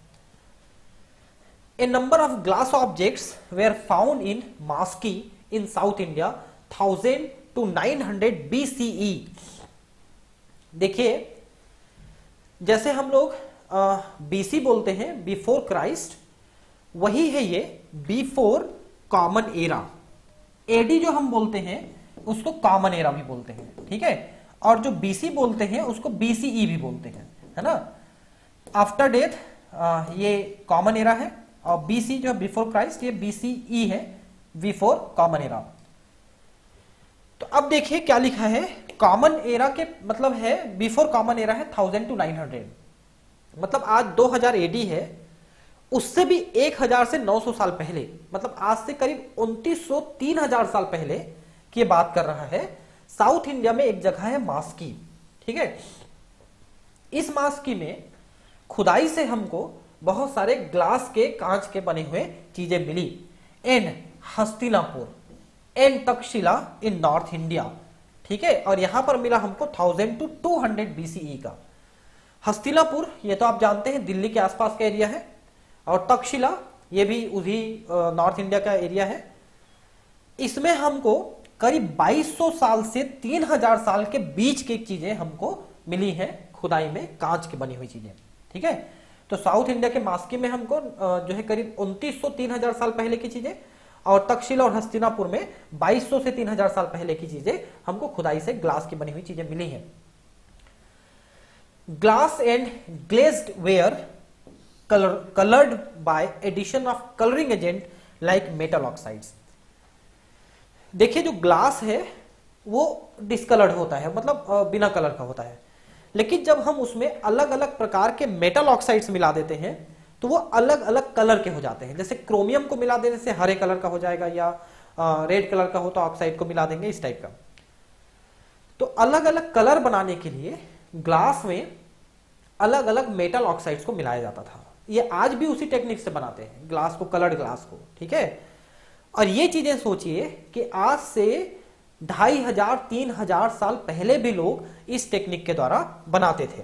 A: A number of glass objects were found in Maski in south India thousand to nine hundred BCE. देखिए, जैसे हम लोग बीसी बोलते हैं, बिफोर क्राइस्ट, वही है ये बिफोर कॉमन एरा। एडी जो हम बोलते हैं उसको कॉमन एरा भी बोलते हैं, ठीक है, और जो बीसी बोलते हैं उसको बीसीई भी बोलते हैं, है ना। आफ्टर डेथ ये कॉमन एरा है, और बीसी जो बिफोर क्राइस्ट ये बीसीई है, बिफोर कॉमन एरा। तो अब देखिए क्या लिखा है, कॉमन एरा के मतलब है, बिफोर कॉमन एरा है थाउजेंड टू नाइन हंड्रेड, मतलब आज दो हज़ार एडी है, उससे भी एक हज़ार से नौ सौ साल पहले, मतलब आज से करीब उनतीस सौ तीन हज़ार साल पहले की बात कर रहा है। साउथ इंडिया में एक जगह है मास्की, ठीक है। इस मास्की में खुदाई से हमको बहुत सारे ग्लास के, कांच के बने हुए चीजें मिली। And Hastinapur and Takshashila in north India, ठीक है। और यहां पर मिला हमको thousand to two hundred BCE का। हस्तिनापुर ये तो आप जानते हैं दिल्ली के आसपास का एरिया है, और तक्षशिला ये भी उसी नॉर्थ इंडिया का एरिया है। इसमें हमको करीब बाईस सौ साल से तीन हज़ार साल के बीच की चीजें हमको मिली हैं खुदाई में, कांच की बनी हुई चीजें, ठीक है। तो साउथ इंडिया के मास्की में हमको जो है करीब उनतीस सौ तीन हजार साल पहले की चीजें, और तक्षशिला और हस्तिनापुर में बाईस सौ से तीन हज़ार साल पहले की चीजें हमको खुदाई से ग्लास की बनी हुई चीजें मिली हैं। Glass and glazed ware colour coloured by addition of colouring agent like metal oxides. देखिए जो ग्लास है वो डिस्कलर्ड होता है, मतलब बिना कलर का होता है, लेकिन जब हम उसमें अलग अलग प्रकार के मेटल ऑक्साइड्स मिला देते हैं तो वो अलग अलग कलर के हो जाते हैं। जैसे क्रोमियम को मिला देने से हरे कलर का हो जाएगा, या रेड कलर का हो तो ऑक्साइड को मिला देंगे, इस टाइप का। तो अलग अलग कलर बनाने के लिए ग्लास में अलग अलग मेटल ऑक्साइड्स को मिलाया जाता था। ये आज भी उसी टेक्निक से बनाते हैं ग्लास को, कलर्ड ग्लास को, ठीक है। और ये चीजें सोचिए कि आज से ढाई हजार तीन हजार साल पहले भी लोग इस टेक्निक के द्वारा बनाते थे।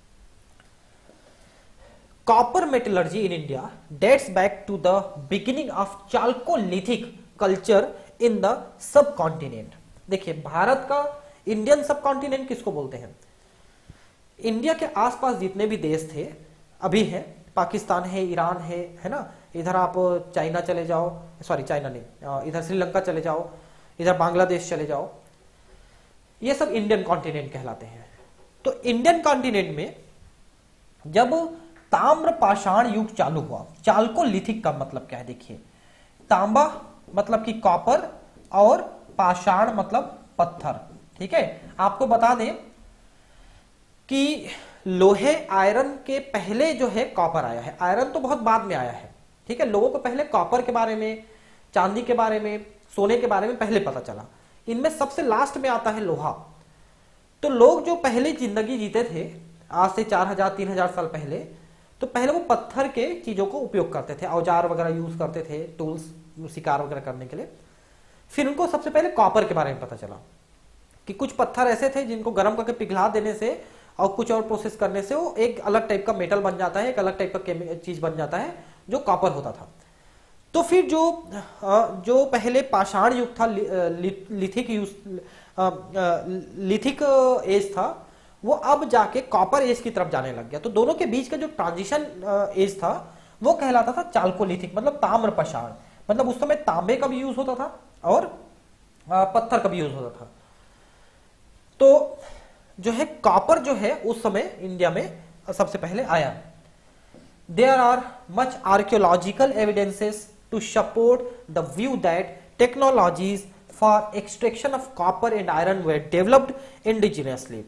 A: Copper metallurgy in India dates back to the beginning of chalcolithic culture in the sub continent. देखिए भारत का इंडियन सब कॉन्टिनेंट किसको बोलते हैं? इंडिया के आसपास जितने भी देश थे अभी हैं, पाकिस्तान है, ईरान है, है ना, इधर आप चाइना चले जाओ, सॉरी चाइना नहीं, इधर श्रीलंका चले जाओ, इधर बांग्लादेश चले जाओ, ये सब इंडियन कॉन्टिनेंट कहलाते हैं। तो इंडियन कॉन्टिनेंट में जब ताम्र पाषाण युग चालू हुआ, चाल्कोलिथिक का मतलब क्या है देखिए, तांबा मतलब कि कॉपर और पाषाण मतलब पत्थर, ठीक है। आपको बता दें कि लोहे आयरन के पहले जो है कॉपर आया है, आयरन तो बहुत बाद में आया है, ठीक है। लोगों को पहले कॉपर के बारे में, चांदी के बारे में, सोने के बारे में पहले पता चला। इनमें सबसे लास्ट में आता है लोहा। तो लोग जो पहले जिंदगी जीते थे आज से चार हजार तीन हजार साल पहले, तो पहले वो पत्थर के चीजों को उपयोग करते थे, औजार वगैरह यूज करते थे, टूल्स, शिकार वगैरह करने के लिए। फिर उनको सबसे पहले कॉपर के बारे में पता चला कि कुछ पत्थर ऐसे थे जिनको गर्म करके पिघला देने से और कुछ और प्रोसेस करने से वो एक अलग टाइप का मेटल बन जाता है, एक अलग टाइप का चीज बन जाता है जो कॉपर होता था। तो फिर जो जो पहले पाषाण युग था, लिथिक युग, लिथिक एज था, वो अब जाके कॉपर एज की तरफ जाने लग गया। तो दोनों के बीच का जो ट्रांजिशन एज था वो कहलाता था चाल्कोलिथिक, मतलब ताम्र पाषाण। मतलब उस समय तांबे का भी यूज होता था और पत्थर का भी यूज होता था। तो जो है कॉपर जो है उस समय इंडिया में सबसे पहले आया। There are much archaeological evidences to support the view that technologies for extraction of copper and iron were developed indigenously.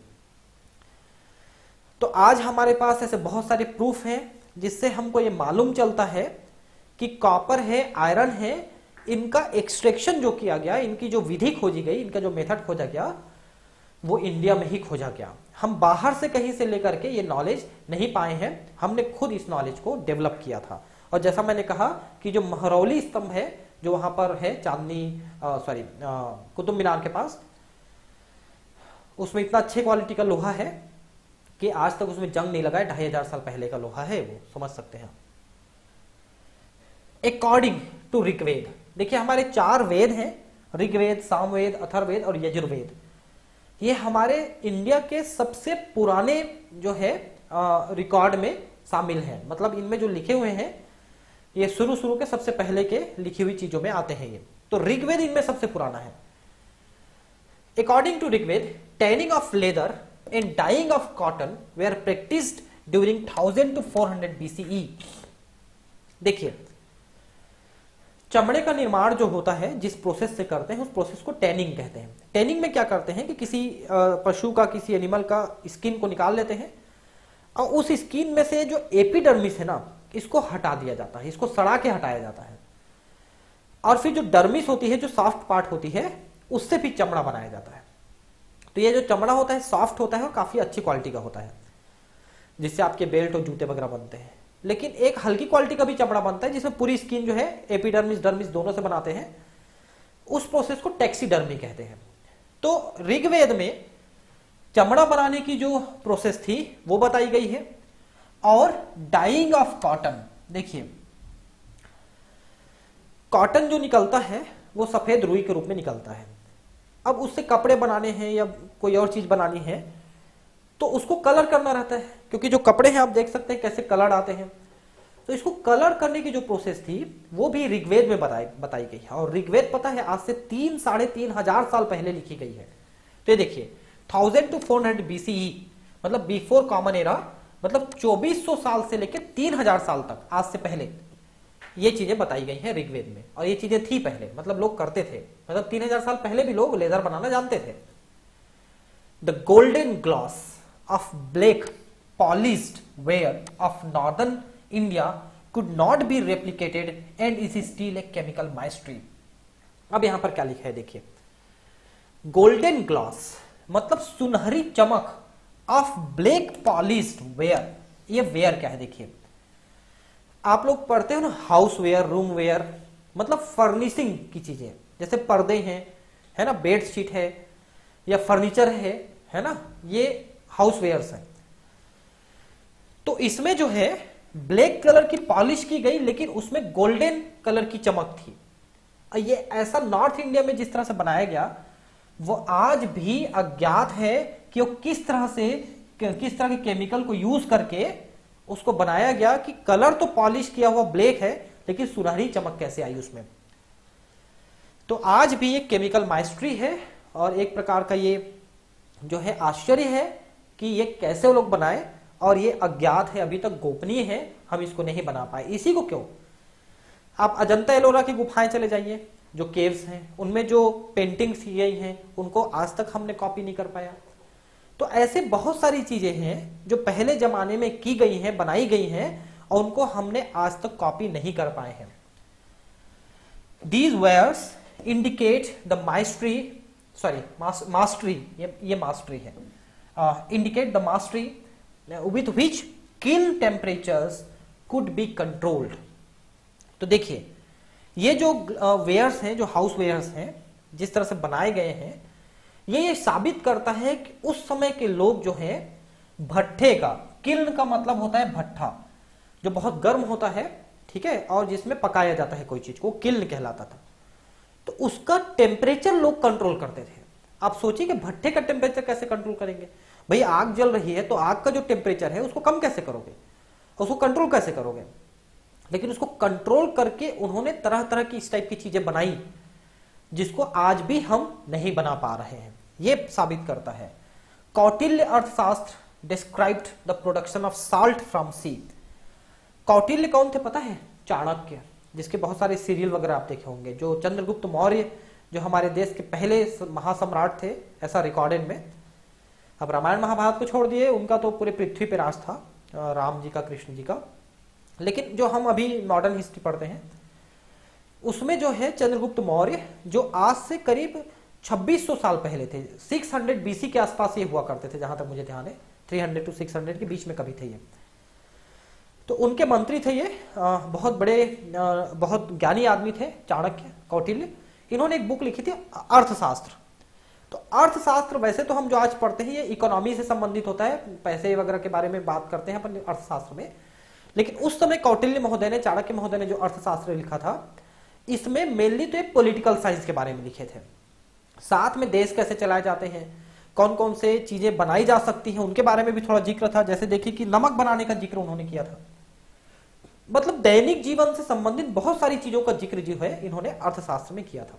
A: तो आज हमारे पास ऐसे बहुत सारे प्रूफ हैं जिससे हमको ये मालूम चलता है कि कॉपर है, आयरन है, इनका एक्सट्रैक्शन जो किया गया, इनकी जो विधि खोजी गई, इनका जो मेथड खोजा गया, वो इंडिया में ही खोजा गया। हम बाहर से कहीं से लेकर के ये नॉलेज नहीं पाए हैं, हमने खुद इस नॉलेज को डेवलप किया था। और जैसा मैंने कहा कि जो महरौली स्तंभ है जो वहां पर है चांदनी, सॉरी कुतुब मीनार के पास, उसमें इतना अच्छे क्वालिटी का लोहा है कि आज तक उसमें जंग नहीं लगा है। ढाई हजार साल पहले का लोहा है, वो समझ सकते हैं। अकॉर्डिंग टू ऋग्वेद, देखिए हमारे चार वेद हैं, ऋग्वेद, सामवेद, अथर्ववेद और यजुर्वेद। ये हमारे इंडिया के सबसे पुराने जो है रिकॉर्ड में शामिल हैं। मतलब इनमें जो लिखे हुए हैं ये शुरू शुरू के सबसे पहले के लिखी हुई चीजों में आते हैं ये। तो ऋग्वेद इनमें सबसे पुराना है। According to Rigveda, tanning of leather and dyeing of cotton were practised during thousand to four hundred BCE. देखिए चमड़े का निर्माण जो होता है, जिस प्रोसेस से करते हैं उस प्रोसेस को टैनिंग कहते हैं। टैनिंग में क्या करते हैं कि किसी पशु का, किसी एनिमल का स्किन को निकाल लेते हैं और उस स्किन में से जो एपिडर्मिस है ना, इसको हटा दिया जाता है, इसको सड़ा के हटाया जाता है। और फिर जो डर्मिस होती है, जो सॉफ्ट पार्ट होती है, उससे फिर चमड़ा बनाया जाता है। तो ये जो चमड़ा होता है सॉफ्ट होता है और काफी अच्छी क्वालिटी का होता है। जिससे आपके बेल्ट और जूते वगैरह बनते हैं। लेकिन एक हल्की क्वालिटी का भी चमड़ा बनता है जिसमें पूरी स्किन जो है एपिडर्मिस डर्मिस दोनों से बनाते हैं, उस प्रोसेस को टैक्सीडर्मी कहते हैं। तो ऋग्वेद में चमड़ा बनाने की जो प्रोसेस थी वो बताई गई है। और डाइंग ऑफ कॉटन, देखिए कॉटन जो निकलता है वो सफेद रुई के रूप में निकलता है। अब उससे कपड़े बनाने हैं या कोई और चीज बनानी है तो उसको कलर करना रहता है, क्योंकि जो कपड़े हैं आप देख सकते हैं कैसे कलर आते हैं। तो इसको कलर करने की जो प्रोसेस थी वो भी ऋग्वेद में बताई बताई गई है। और ऋग्वेद पता है आज से तीन साढ़े तीन हजार साल पहले लिखी गई है। तो ये देखिए thousand to four hundred BCE, मतलब बिफोर कॉमन एरा, मतलब चौबीस सौ साल से लेकर तीन हजार साल तक आज से पहले ये चीजें बताई गई हैं ऋग्वेद में। और ये चीजें थी पहले, मतलब लोग करते थे, मतलब तीन हजार साल पहले भी लोग लेदर बनाना जानते थे। The golden gloss of black polished ware of northern India could not be replicated and is still a chemical mystery. अब यहां पर क्या लिखा है देखिए, गोल्डन ग्लॉस मतलब सुनहरी चमक ऑफ ब्लैक पॉलिश्ड वेयर। ये वेयर क्या है देखिए, आप लोग पढ़ते हो ना हाउस वेयर, रूम वेयर, मतलब फर्निशिंग की चीजें, जैसे पर्दे हैं, है ना, बेडशीट है या फर्नीचर है, है ना, ये हाउस वेयर्स है। तो इसमें जो है ब्लैक कलर की पॉलिश की गई, लेकिन उसमें गोल्डन कलर की चमक थी। ये ऐसा नॉर्थ इंडिया में जिस तरह से बनाया गया वो आज भी अज्ञात है कि वो किस तरह से किस तरह के केमिकल को यूज करके उसको बनाया गया कि कलर तो पॉलिश किया हुआ ब्लैक है लेकिन सुनहरी चमक कैसे आई उसमें। तो आज भी ये केमिकल माइस्ट्री है और एक प्रकार का ये जो है आश्चर्य है कि ये कैसे लोग बनाए, और ये अज्ञात है, अभी तक गोपनीय है, हम इसको नहीं बना पाए। इसी को क्यों, आप अजंता एलोरा की गुफाएं चले जाइए, जो केव्स हैं उनमें जो पेंटिंग्स की गई हैं उनको आज तक हमने कॉपी नहीं कर पाया। तो ऐसे बहुत सारी चीजें हैं जो पहले जमाने में की गई हैं, बनाई गई हैं, और उनको हमने आज तक कॉपी नहीं कर पाए हैं। These wares indicate the mastery, sorry, mastery, ये ये mastery है, uh, indicate the mastery with which kiln temperatures could be controlled। तो देखिए ये जो वेयर्स हैं, जो हाउस वेयर्स हैं, जिस तरह से बनाए गए हैं, ये ये साबित करता है कि उस समय के लोग जो हैं भट्ठे का, किल्न का मतलब होता है भट्ठा, जो बहुत गर्म होता है, ठीक है, और जिसमें पकाया जाता है कोई चीज को, किल्न कहलाता था। तो उसका टेम्परेचर लोग कंट्रोल करते थे। आप सोचिए कि भट्ठे का टेम्परेचर कैसे कंट्रोल करेंगे भाई, आग जल रही है तो आग का जो टेम्परेचर है उसको कम कैसे करोगे, उसको कंट्रोल कैसे करोगे। लेकिन उसको कंट्रोल करके उन्होंने तरह तरह की इस टाइप की चीजें बनाई जिसको आज भी हम नहीं बना पा रहे हैं। यह साबित करता है Kautilya Arthashastra described the production of salt from sea. Kautilya कौन थे पता है? चाणक्य, जिसके बहुत सारे सीरियल वगैरह आप देखे होंगे, जो चंद्रगुप्त मौर्य जो हमारे देश के पहले महासम्राट थे, ऐसा रिकॉर्डेड में। अब रामायण महाभारत को छोड़ दिए, उनका तो पूरे पृथ्वी पे राज था, राम जी का, कृष्ण जी का। लेकिन जो हम अभी मॉडर्न हिस्ट्री पढ़ते हैं उसमें जो है चंद्रगुप्त मौर्य, जो आज से करीब छब्बीस सौ साल पहले थे, छह सौ बीसी के आसपास ये हुआ करते थे, जहां तक मुझे ध्यान है, तीन सौ टू छह सौ के बीच में कभी थे ये। तो उनके मंत्री थे ये, आ, बहुत बड़े, आ, बहुत ज्ञानी आदमी थे, चाणक्य, कौटिल्य। इन्होंने एक बुक लिखी थी अर्थशास्त्र। तो अर्थशास्त्र वैसे तो हम जो आज पढ़ते हैं ये इकोनॉमी से संबंधित होता है, पैसे वगैरह के बारे में बात करते हैं अपन अर्थशास्त्र में। लेकिन उस समय कौटिल्य महोदय ने, चाणक्य महोदय ने जो अर्थशास्त्र लिखा था, इसमें मेनली तो पॉलिटिकल साइंस के बारे में लिखे थे, साथ में देश कैसे चलाए जाते हैं, कौन कौन से चीजें बनाई जा सकती हैं, उनके बारे में भी थोड़ा जिक्र था। जैसे देखिए कि नमक बनाने का जिक्र उन्होंने किया था। मतलब दैनिक जीवन से संबंधित बहुत सारी चीजों का जिक्र जो है इन्होंने अर्थशास्त्र में किया था।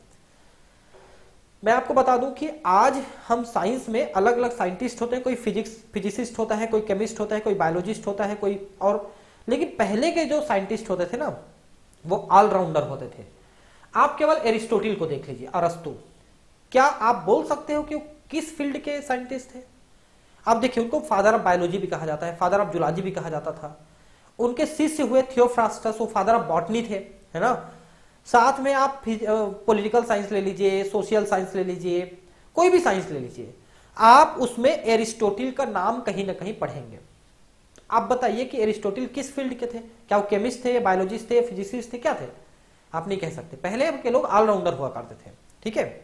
A: मैं आपको बता दूं कि आज हम साइंस में अलग अलग साइंटिस्ट होते हैं, कोई फिजिक्स फिजिसिस्ट होता है, कोई केमिस्ट होता है, कोई बायोलॉजिस्ट होता है, कोई और। लेकिन पहले के जो साइंटिस्ट होते थे ना, वो ऑलराउंडर होते थे। आप केवल एरिस्टोटिल को देख लीजिए, अरस्तु, क्या आप बोल सकते हो कि वो किस फील्ड के साइंटिस्ट थे? आप देखिए, उनको फादर ऑफ बायोलॉजी भी कहा जाता है, फादर ऑफ जूलॉजी भी कहा जाता था। उनके शिष्य हुए थियोफ्रास्टस, वो फादर ऑफ बॉटनी थे, है ना। साथ में आप पॉलिटिकल साइंस ले लीजिए, सोशल साइंस ले लीजिए, कोई भी साइंस ले लीजिए, आप उसमें एरिस्टोटिल का नाम कहीं ना कहीं पढ़ेंगे। आप बताइए कि एरिस्टोटल किस फील्ड के थे? क्या वो केमिस्ट थे, बायोलॉजिस्ट थे, फिजिसिस्ट थे, क्या थे? आप नहीं कह सकते। पहले के लोग ऑलराउंडर हुआ करते थे। ठीक है।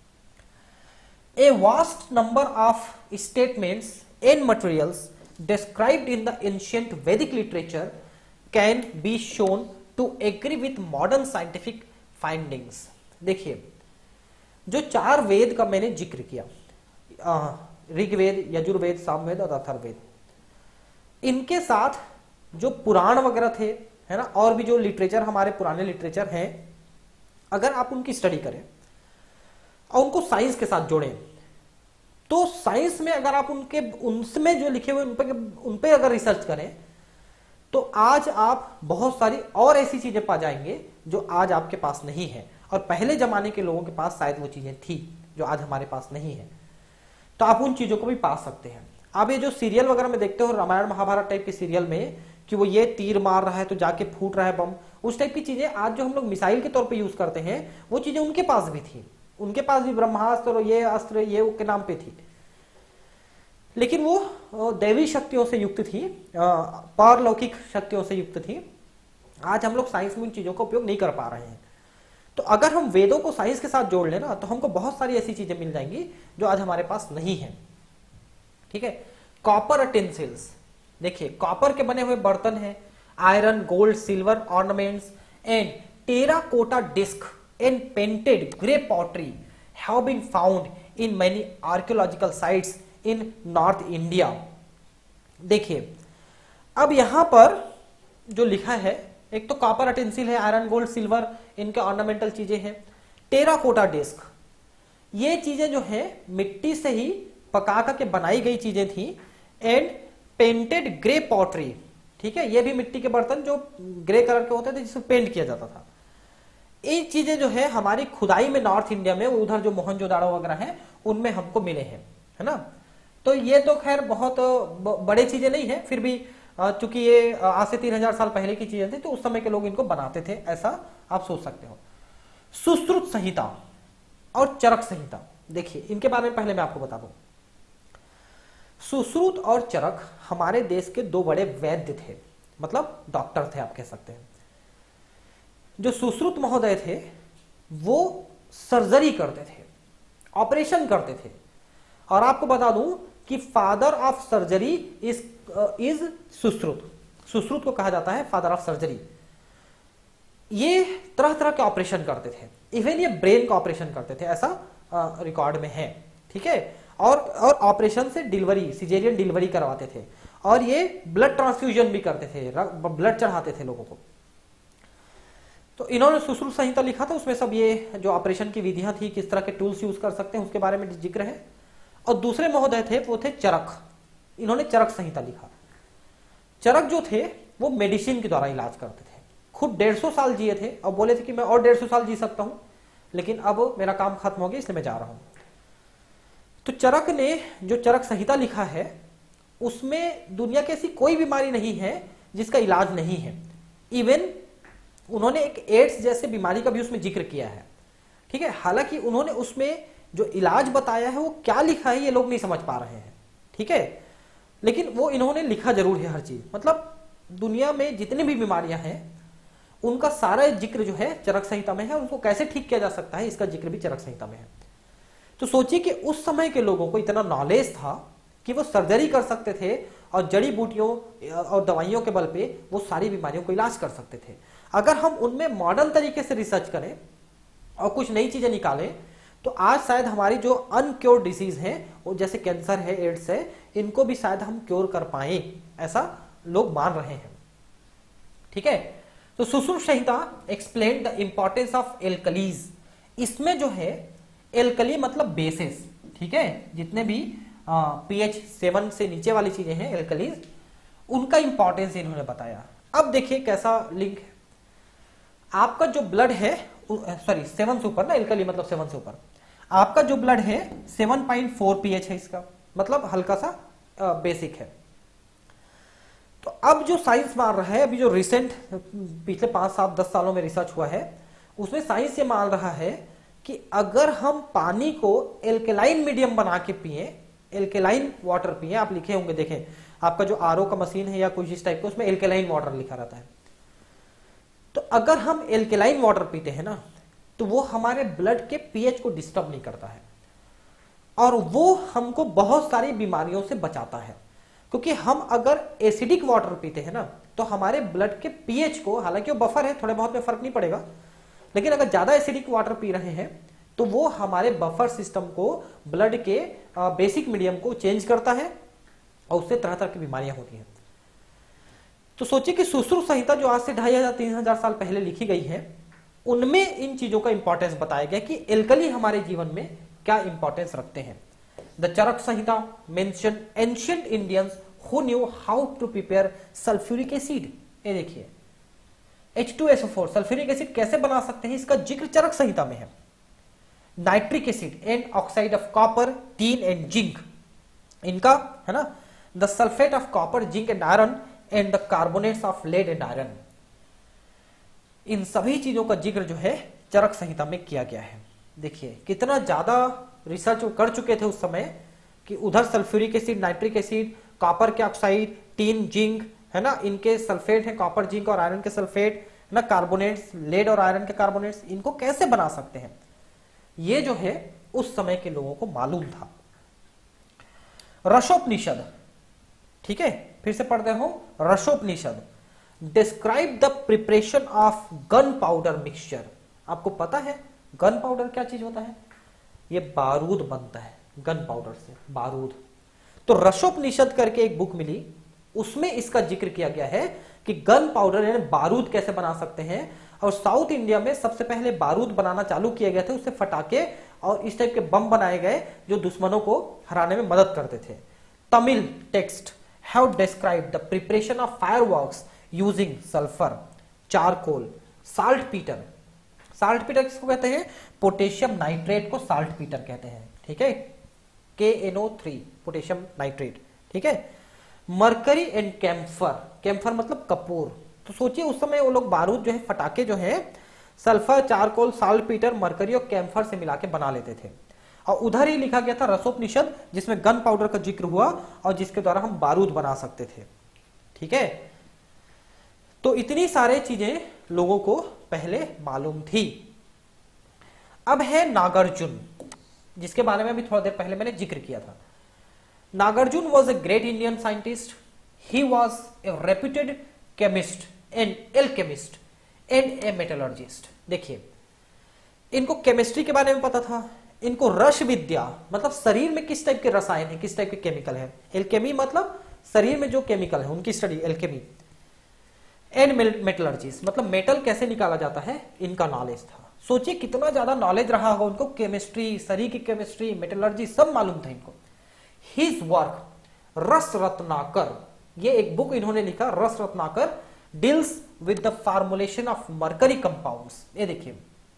A: A vast number of statements and materials described in the ancient Vedic literature can be shown to agree with modern scientific findings. देखिए, जो चार वेद का मैंने जिक्र किया, ऋग्वेद, यजुर्वेद, सामवेद और अथर्ववेद, इनके साथ जो पुराण वगैरह थे, है ना, और भी जो लिटरेचर हमारे पुराने लिटरेचर हैं, अगर आप उनकी स्टडी करें और उनको साइंस के साथ जोड़ें, तो साइंस में अगर आप उनके उनमें जो लिखे हुए उन पे उन पे अगर रिसर्च करें, तो आज आप बहुत सारी और ऐसी चीजें पा जाएंगे जो आज आपके पास नहीं है, और पहले जमाने के लोगों के पास शायद वो चीजें थी जो आज हमारे पास नहीं है। तो आप उन चीजों को भी पा सकते हैं। आप ये जो सीरियल वगैरह में देखते हो, रामायण महाभारत टाइप के सीरियल में, कि वो ये तीर मार रहा है तो जाके फूट रहा है बम, उस टाइप की चीजें आज जो हम लोग मिसाइल के तौर पे यूज करते हैं, वो चीजें उनके पास भी थी। उनके पास भी ब्रह्मास्त्र और ये अस्त्र ये के नाम पे थी, लेकिन वो दैवी शक्तियों से युक्त थी, पारलौकिक शक्तियों से युक्त थी। आज हम लोग साइंस में उन चीजों का उपयोग नहीं कर पा रहे हैं। तो अगर हम वेदों को साइंस के साथ जोड़ लेना, तो हमको बहुत सारी ऐसी चीजें मिल जाएंगी जो आज हमारे पास नहीं है। ठीक है। कॉपर यूटेंसिल्स, देखिए कॉपर के बने हुए बर्तन हैं, iron, gold, silver ornaments and terracotta disc and painted grey pottery have been found in many archaeological sites in north India. देखिए, अब यहां पर जो लिखा है, एक तो कॉपर यूटेंसिल है, आयरन, गोल्ड, सिल्वर, इनके ऑर्नामेंटल चीजें हैं। टेराकोटा डिस्क, ये चीजें जो है मिट्टी से ही पका के बनाई गई चीजें थी। एंड पेंटेड ग्रे पॉटरी, ठीक है, ये भी मिट्टी के बर्तन जो ग्रे कलर के होते थे, जिसको पेंट किया जाता था। ये चीजें जो है हमारी खुदाई में नॉर्थ इंडिया में, उधर जो मोहनजोदाड़ो वगैरह है, उनमें हमको मिले हैं, है ना। तो ये तो खैर बहुत बड़े चीजें नहीं है, फिर भी चूंकि ये आज से तीन हजार साल पहले की चीजें थी, तो उस समय के लोग इनको बनाते थे, ऐसा आप सोच सकते हो। सुश्रुत संहिता और चरक संहिता, देखिए इनके बारे में पहले मैं आपको बता दूं। सुश्रुत और चरक हमारे देश के दो बड़े वैद्य थे, मतलब डॉक्टर थे आप कह सकते हैं। जो सुश्रुत महोदय थे वो सर्जरी करते थे, ऑपरेशन करते थे। और आपको बता दूं कि father of surgery is is Sushruta. Sushruta को कहा जाता है फादर ऑफ सर्जरी। ये तरह तरह के ऑपरेशन करते थे, इवन ये ब्रेन का ऑपरेशन करते थे, ऐसा रिकॉर्ड में है। ठीक है। और और ऑपरेशन से डिलीवरी, सिजेरियन डिलीवरी करवाते थे, और ये ब्लड ट्रांसफ्यूजन भी करते थे, ब्लड चढ़ाते थे लोगों को। तो इन्होंने सुश्रुत संहिता लिखा था, उसमें सब ये जो ऑपरेशन की विधियां थी, किस तरह के टूल्स यूज कर सकते हैं, उसके बारे में जिक्र है। और दूसरे महोदय थे वो थे चरक, इन्होंने चरक संहिता लिखा। चरक जो थे वो मेडिसिन के द्वारा इलाज करते थे, खुद डेढ़ सौ साल जिए थे और बोले थे कि मैं और डेढ़ सौ साल जी सकता हूं, लेकिन अब मेरा काम खत्म हो गया इसलिए मैं जा रहा हूं। तो चरक ने जो चरक संहिता लिखा है, उसमें दुनिया की ऐसी कोई बीमारी नहीं है जिसका इलाज नहीं है। इवन उन्होंने एक एड्स जैसे बीमारी का भी उसमें जिक्र किया है। ठीक है। हालांकि उन्होंने उसमें जो इलाज बताया है वो क्या लिखा है ये लोग नहीं समझ पा रहे हैं। ठीक है। लेकिन वो इन्होंने लिखा जरूर है हर चीज, मतलब दुनिया में जितनी भी बीमारियां हैं उनका सारा जिक्र जो है चरक संहिता में है, उनको कैसे ठीक किया जा सकता है इसका जिक्र भी चरक संहिता में है। तो सोचिए कि उस समय के लोगों को इतना नॉलेज था कि वो सर्जरी कर सकते थे और जड़ी बूटियों और दवाइयों के बल पे वो सारी बीमारियों को इलाज कर सकते थे। अगर हम उनमें मॉडर्न तरीके से रिसर्च करें और कुछ नई चीजें निकालें, तो आज शायद हमारी जो अनक्योर डिसीज है, वो जैसे कैंसर है, एड्स है, इनको भी शायद हम क्योर कर पाए, ऐसा लोग मान रहे हैं। ठीक है। तो Sushruta Samhita explain the importance of alkalis. इसमें जो है एल्कली मतलब बेसिस, ठीक है, जितने भी पीएच सेवन से नीचे वाली चीजें हैं एल्कलीज, उनका इंपॉर्टेंस इन्होंने बताया। अब देखिए कैसा लिंक है। आपका जो ब्लड है, सॉरी सेवन से ऊपर ना, एल्कली मतलब सेवन से ऊपर, आपका जो ब्लड है सेवन पॉइंट फोर पीएच है, इसका मतलब हल्का सा बेसिक है। तो अब जो साइंस मान रहा है, अभी जो रिसेंट पिछले पांच सात दस सालों में रिसर्च हुआ है, उसमें साइंस ये मान रहा है कि अगर हम पानी को एल्कलाइन मीडियम बना के पिए एल्केलाइन वाटर पिए। आप लिखे होंगे, देखें आपका जो आरओ का मशीन है या कुछ इस टाइप का, उसमें एल्केलाइन वाटर लिखा रहता है। तो अगर हम एल्केलाइन वाटर पीते हैं ना, तो वो हमारे ब्लड के पीएच को डिस्टर्ब नहीं करता है और वो हमको बहुत सारी बीमारियों से बचाता है। क्योंकि हम अगर एसिडिक वाटर पीते हैं ना, तो हमारे ब्लड के पीएच को, हालांकि वो बफर है, थोड़े बहुत में फर्क नहीं पड़ेगा, लेकिन अगर ज्यादा एसिडिक वाटर पी रहे हैं तो वो हमारे बफर सिस्टम को, ब्लड के बेसिक मीडियम को चेंज करता है और उससे तरह तरह की बीमारियां होती हैं। तो सोचिए कि सुश्रुत संहिता जो आज से ढाई हजार तीन हजार साल पहले लिखी गई है, उनमें इन चीजों का इंपॉर्टेंस बताया गया कि एल्कली हमारे जीवन में क्या इंपॉर्टेंस रखते हैं। The Charaka Samhita mention ancient Indians who knew how to prepare sulphuric acid. ये देखिए H two S O four sulphuric acid कैसे बना सकते हैं, इसका जिक्र चरक संहिता में है। Nitric acid and oxide of copper, tin and zinc, इनका है ना, the sulphate of copper, zinc and iron and the carbonates of lead and iron, इन सभी चीजों का जिक्र जो है चरक संहिता में किया गया है। देखिए कितना ज्यादा रिसर्च कर चुके थे उस समय कि उधर sulphuric acid, nitric acid, copper के ऑक्साइड, टीन, जिंक है ना, इनके सल्फेट है, कॉपर, जिंक और आयरन के सल्फेट है ना, कार्बोनेट्स, लेड और आयरन के कार्बोनेट्स, इनको कैसे बना सकते हैं, ये जो है उस समय के लोगों को मालूम था। रसोपनिषद, ठीक है, फिर से पढ़ते हो, Rasopanishad describe the preparation of gunpowder mixture. आपको पता है गन पाउडर क्या चीज होता है? ये बारूद बनता है गन पाउडर से, बारूद। तो रसोपनिषद करके एक बुक मिली, उसमें इसका जिक्र किया गया है कि गन पाउडर यानी बारूद कैसे बना सकते हैं। और साउथ इंडिया में सबसे पहले बारूद बनाना चालू किए गए थे, उससे फटाके और इस टाइप के बम बनाए गए जो दुश्मनों को हराने में मदद करते थे। Tamil text have described the preparation of fireworks using sulphur, charcoal, saltpetre. Saltpetre किसको कहते हैं? पोटेशियम नाइट्रेट को साल्ट पीटर कहते हैं, ठीक है, K N O three, potassium nitrate, ठीक है। मरकरी एंड कैम्फर, कैम्फर मतलब कपूर। तो सोचिए उस समय वो लोग बारूद जो है, फटाके जो है, sulphur, charcoal, saltpetre, mercury और कैम्फर से मिला के बना लेते थे। और उधर ही लिखा गया था रसोपनिषद, जिसमें गन पाउडर का जिक्र हुआ और जिसके द्वारा हम बारूद बना सकते थे, ठीक है। तो इतनी सारे चीजें लोगों को पहले मालूम थी। अब है नागार्जुन, जिसके बारे में भी थोड़ा देर पहले मैंने जिक्र किया था। Nagarjuna was a great Indian scientist, he was a reputed chemist and alchemist and a metallurgist. देखिए इनको केमिस्ट्री के बारे में पता था, इनको रस विद्या मतलब शरीर में किस टाइप के रसायन है, किस टाइप के केमिकल है, एल्केमी मतलब शरीर में जो केमिकल है उनकी स्टडी, एल्केमी। एंड मेटलर्जिस्ट मतलब मेटल कैसे निकाला जाता है, इनका नॉलेज था। सोचिए कितना ज्यादा नॉलेज रहा होगा उनको, केमिस्ट्री, शरीर की केमिस्ट्री, मेटलर्जी सब मालूम था इनको। हिज वर्क रस रत्नाकर, ये एक बुक इन्होंने लिखा Rasa Ratnakara, deals with the formulation of mercury compounds. ये देखिए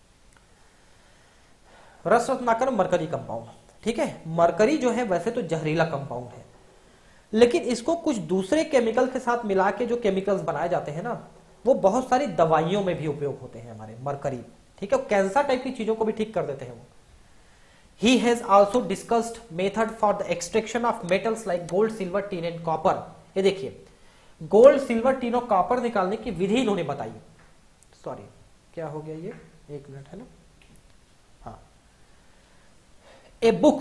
A: रस रत्नाकर मरकरी कंपाउंड, ठीक है। मरकरी जो है वैसे तो जहरीला कंपाउंड है, लेकिन इसको कुछ दूसरे केमिकल के साथ मिला के जो केमिकल्स बनाए जाते हैं ना, वो बहुत सारी दवाइयों में भी उपयोग होते हैं हमारे मरकरी, ठीक है। कैंसर टाइप की चीजों को भी ठीक कर देते हैं वो। He has also discussed method for the extraction of metals like gold, silver, tin and copper। ये देखिए गोल्ड, सिल्वर, टीन और कॉपर निकालने की विधि इन्होंने बताई। सॉरी क्या हो गया ये, एक मिनट है ना, हाँ। ए बुक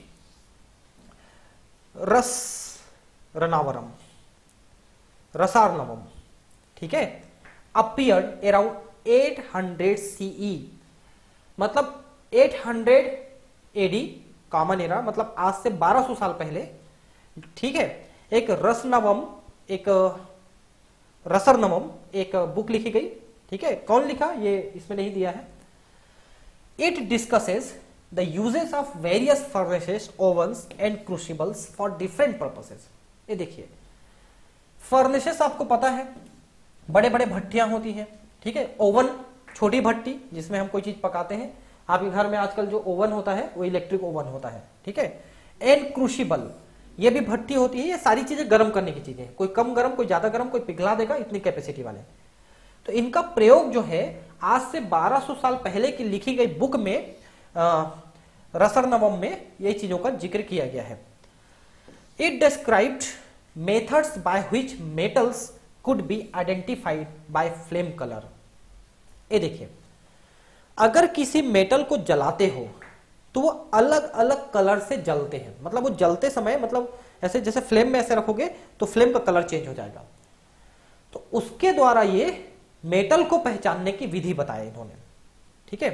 A: रस रनावरम, रसार्णवम, ठीक है, appeared around eight hundred CE, मतलब आठ सौ एडी कॉमन एरा, मतलब आज से बारह सौ साल पहले, ठीक है। एक रसनवम, एक रसरनवम, एक बुक लिखी गई, ठीक है। कौन लिखा ये इसमें नहीं दिया है। It discusses the uses of various furnaces, ovens and crucibles for different purposes. ये देखिए फर्नेसेस आपको पता है, बड़े बड़े भट्टियां होती हैं, ठीक है। ओवन छोटी भट्टी जिसमें हम कोई चीज पकाते हैं। आपके घर में आजकल जो ओवन होता है वो इलेक्ट्रिक ओवन होता है, ठीक है। एंड क्रूसिबल, ये भी भट्टी होती है। ये सारी चीजें गर्म करने की चीजें, कोई कम गर्म, कोई ज्यादा गर्म, कोई पिघला देगा, इतनी कैपेसिटी वाले। तो इनका प्रयोग जो है आज से बारह सौ साल पहले की लिखी गई बुक में, रसरनवम में, ये चीजों का जिक्र किया गया है। It described methods by which metals could be identified by flame colour. ये देखिए, अगर किसी मेटल को जलाते हो तो वो अलग अलग कलर से जलते हैं, मतलब वो जलते समय, मतलब ऐसे जैसे फ्लेम में ऐसे रखोगे तो फ्लेम का कलर चेंज हो जाएगा। तो उसके द्वारा ये मेटल को पहचानने की विधि बताई इन्होंने, ठीक है।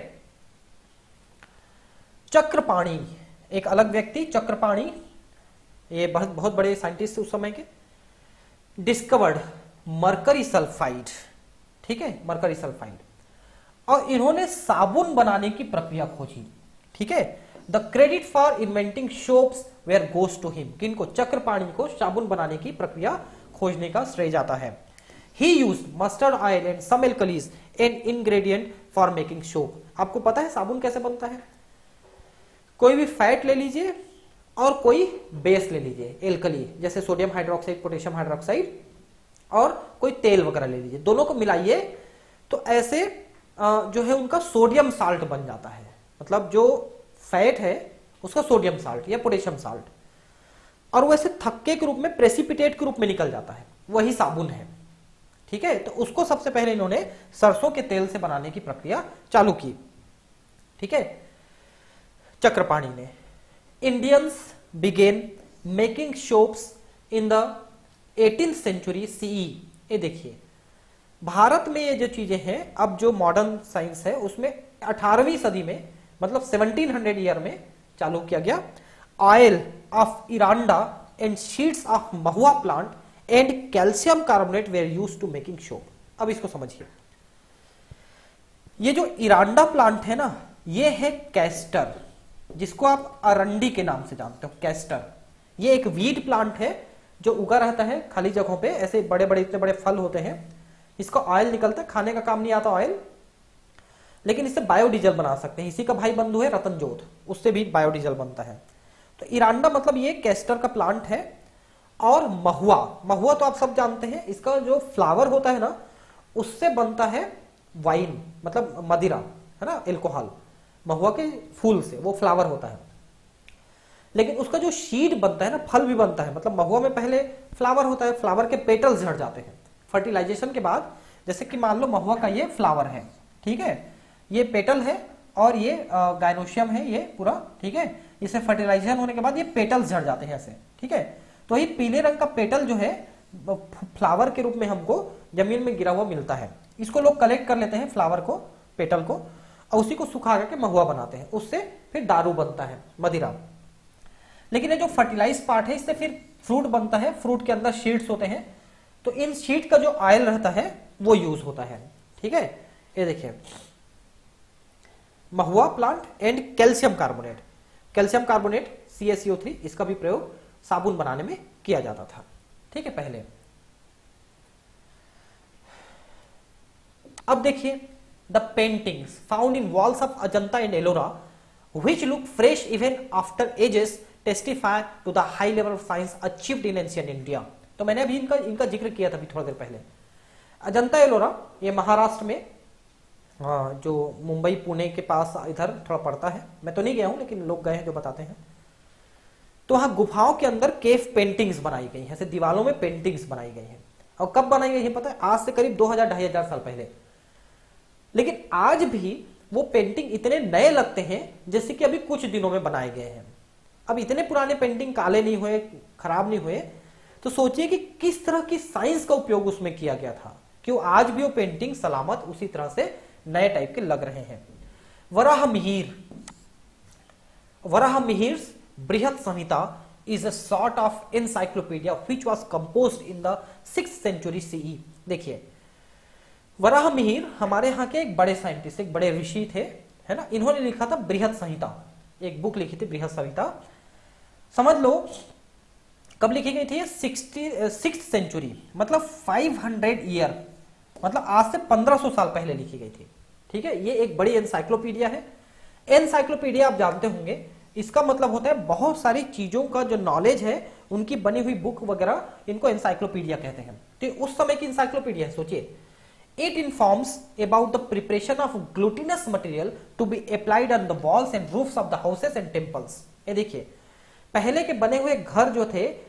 A: चक्रपाणी, एक अलग व्यक्ति चक्रपाणी, ये बहुत बहुत बड़े साइंटिस्ट उस समय के, डिस्कवर्ड मरकरी सल्फाइड, ठीक है, मरकरी सल्फाइड, और इन्होंने साबुन बनाने की प्रक्रिया खोजी, ठीक है। The credit for inventing soaps were goes to him, किनको, चक्रपाणी को साबुन बनाने की प्रक्रिया खोजने का श्रेय जाता है। He used mustard oil and some alkalis and ingredient for making soap. आपको पता है साबुन कैसे बनता है? कोई भी फैट ले लीजिए और कोई बेस ले लीजिए, एल्कली, जैसे सोडियम हाइड्रोक्साइड, पोटेशियम हाइड्रोक्साइड, और कोई तेल वगैरह ले लीजिए, दोनों को मिलाइए तो ऐसे जो है उनका सोडियम साल्ट बन जाता है। मतलब जो फैट है उसका सोडियम साल्ट या पोटेशियम साल्ट, और वो ऐसे थक्के के रूप में, प्रेसिपिटेट के रूप में निकल जाता है, वही साबुन है, ठीक है। तो उसको सबसे पहले इन्होंने सरसों के तेल से बनाने की प्रक्रिया चालू की, ठीक है, चक्रपाणी ने। Indians began making soaps in the eighteenth century CE. ये देखिए, भारत में ये जो चीजें हैं, अब जो मॉडर्न साइंस है उसमें अठारहवीं सदी में, मतलब सत्रह सौ ईयर में चालू किया गया। Oil of eranda and sheets of mahua plant and calcium carbonate were used to making soap. अब इसको समझिए, ये जो इरांडा प्लांट है ना, ये है कैस्टर, जिसको आप अरंडी के नाम से जानते हो, कैस्टर। ये एक वीड प्लांट है जो उगा रहता है खाली जगहों पे, ऐसे बड़े बड़े इतने बड़े फल होते हैं, इसका ऑयल निकलता है, खाने का काम नहीं आता ऑयल, लेकिन इससे बायोडीजल बना सकते हैं। इसी का भाई बंधु है रतनजोत, उससे भी बायोडीजल बनता है। तो इरांडा मतलब ये कैस्टर का प्लांट है। और महुआ, महुआ तो आप सब जानते हैं, इसका जो फ्लावर होता है ना, उससे बनता है वाइन, मतलब मदिरा, है ना, एल्कोहल। महुआ के फूल से वो फ्लावर होता है, लेकिन उसका जो शीड बनता है ना, फल भी बनता है। मतलब महुआ में पहले फ्लावर होता है, फ्लावर के पेटल्स झड़ जाते हैं फर्टिलाइजेशन के बाद। जैसे कि मान लो महुआ का ये फ्लावर है, ठीक है, ये पेटल है और ये गायनोशियम है, ये पूरा, ठीक है। इसे फर्टिलाइजेशन होने के बाद ये पेटल्स झड़ जाते हैं ऐसे, ठीक है। तो ये पीले रंग का पेटल जो है फ्लावर के रूप में हमको जमीन में गिरा हुआ मिलता है। इसको लोग कलेक्ट कर लेते हैं, फ्लावर को, पेटल को, और उसी को सुखा करके महुआ बनाते हैं, उससे फिर दारू बनता है, मदिरा। लेकिन ये जो फर्टिलाइज पार्ट है, इससे फिर फ्रूट बनता है, फ्रूट के अंदर शीड्स होते हैं, तो इन शीट का जो ऑयल रहता है वो यूज होता है, ठीक है। ये देखिए, mahua plant and calcium carbonate, calcium carbonate C A C O three, इसका भी प्रयोग साबुन बनाने में किया जाता था, ठीक है, पहले। अब देखिए, the paintings found in walls of Ajanta and Ellora which look fresh even after ages testify to the high level of science achieved in ancient India. तो मैंने अभी इनका इनका जिक्र किया था अभी थोड़ा देर पहले। अजंता एलोरा ये महाराष्ट्र में, हाँ, जो मुंबई पुणे के पास इधर थोड़ा पड़ता है। मैं तो नहीं गया हूं, लेकिन लोग गए हैं जो बताते हैं। तो वहां गुफाओं के अंदर केव पेंटिंग्स बनाई गई हैं, ऐसे दीवालों में पेंटिंग्स बनाई गई हैं। और कब बनाई गई है पता है? आज से करीब दो हजार ढाई हजार साल पहले। लेकिन आज भी वो पेंटिंग इतने नए लगते हैं जैसे कि अभी कुछ दिनों में बनाए गए हैं। अब इतने पुराने पेंटिंग काले नहीं हुए, खराब नहीं हुए, तो सोचिए कि किस तरह की साइंस का उपयोग उसमें किया गया था, क्यों आज भी वो पेंटिंग सलामत उसी तरह से नए टाइप के लग रहे हैं। वराह मिहिर, वराह मिहिर्स बृहत संहिता is a sort of encyclopedia which was composed in the sixth century C E। देखिए, वराह मिहिर हमारे यहाँ के एक बड़े साइंटिस्ट, एक बड़े ऋषि थे, है ना। इन्होंने लिखा था बृहत संहिता, एक बुक लिखी थी बृहत संहिता। समझ लो कब लिखी गई थी? सिक्सटी सिक्स सेंचुरी, मतलब फाइव हंड्रेड ईयर, मतलब आज से पंद्रह सौ साल पहले लिखी गई थी, ठीक है। ये एक बड़ी एनसाइक्लोपीडिया है। एनसाइक्लोपीडिया आप जानते होंगे, इसका मतलब होता है बहुत सारी चीजों का जो नॉलेज है उनकी बनी हुई बुक वगैरह, इनको एनसाइक्लोपीडिया कहते हैं। तो उस समय की एनसाइक्लोपीडिया है, सोचिए। It informs about the preparation of glutinous material to be applied on the walls and roofs of the houses and temples. ये देखिए, पहले के बने हुए घर जो थे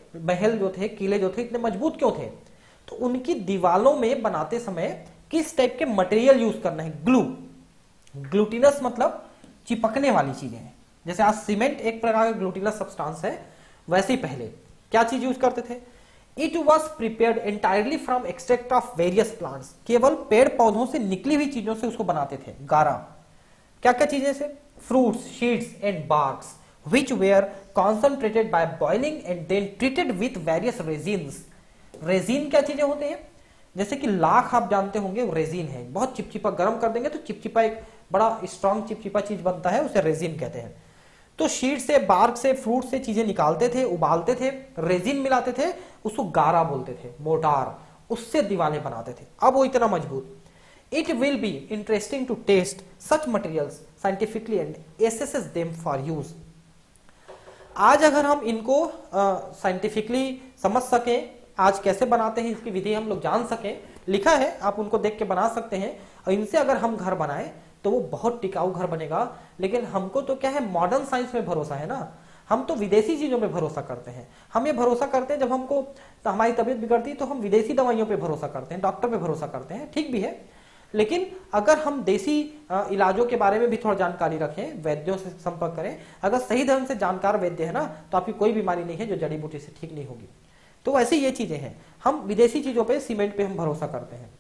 A: महल जो थे, किले जो थे, इतने मजबूत क्यों थे? तो उनकी दीवालों में बनाते समय किस टाइप के मटेरियल यूज करना है? ग्लू, ग्लूटिनस मतलब चिपकने वाली चीजें हैं। जैसे आज सीमेंट एक प्रकार का ग्लूटिनस सब्सटेंस है, वैसे ही पहले क्या चीज यूज करते थे? It was prepared entirely from extract of various plants, केवल पेड़ पौधों से निकली हुई चीजों से उसको बनाते थे। गारा क्या क्या चीजें से? Fruits, seeds and barks which were concentrated by boiling and then treated with various resins। Resin क्या चीजें होते हैं? जैसे कि लाख आप जानते होंगे, रेजिन है, बहुत चिपचिपा, गर्म कर देंगे तो चिपचिपा एक बड़ा स्ट्रॉन्ग चिपचिपा चीज बनता है, उसे रेजिन कहते हैं। तो शीट से, बार्क से, फ्रूट से चीजें निकालते थे, उबालते थे, रेजिन मिलाते थे, उसको गारा बोलते थे, मोटार, उससे दीवारें बनाते थे। अब वो इतना मजबूत। It will be interesting to test such materials scientifically and assess them for use. आज अगर हम इनको साइंटिफिकली समझ सकें, आज कैसे बनाते हैं इसकी विधि हम लोग जान सकें, लिखा है, आप उनको देख के बना सकते हैं, और इनसे अगर हम घर बनाएं तो वो बहुत टिकाऊ घर बनेगा। लेकिन हमको तो क्या है, मॉडर्न साइंस में भरोसा है ना, हम तो विदेशी चीजों में भरोसा करते हैं। हम ये भरोसा करते हैं जब हमको तो हमारी तबीयत बिगड़ती है तो हम विदेशी दवाइयों पे भरोसा करते हैं, डॉक्टर पे भरोसा करते हैं, ठीक भी है। लेकिन अगर हम देसी इलाजों के बारे में भी थोड़ा जानकारी रखें, वैद्यों से संपर्क करें, अगर सही ढंग से जानकार वैद्य है ना, तो आपकी कोई बीमारी नहीं है जो जड़ी बूटी से ठीक नहीं होगी। तो ऐसी ये चीजें हैं, हम विदेशी चीजों पे, सीमेंट पे हम भरोसा करते हैं।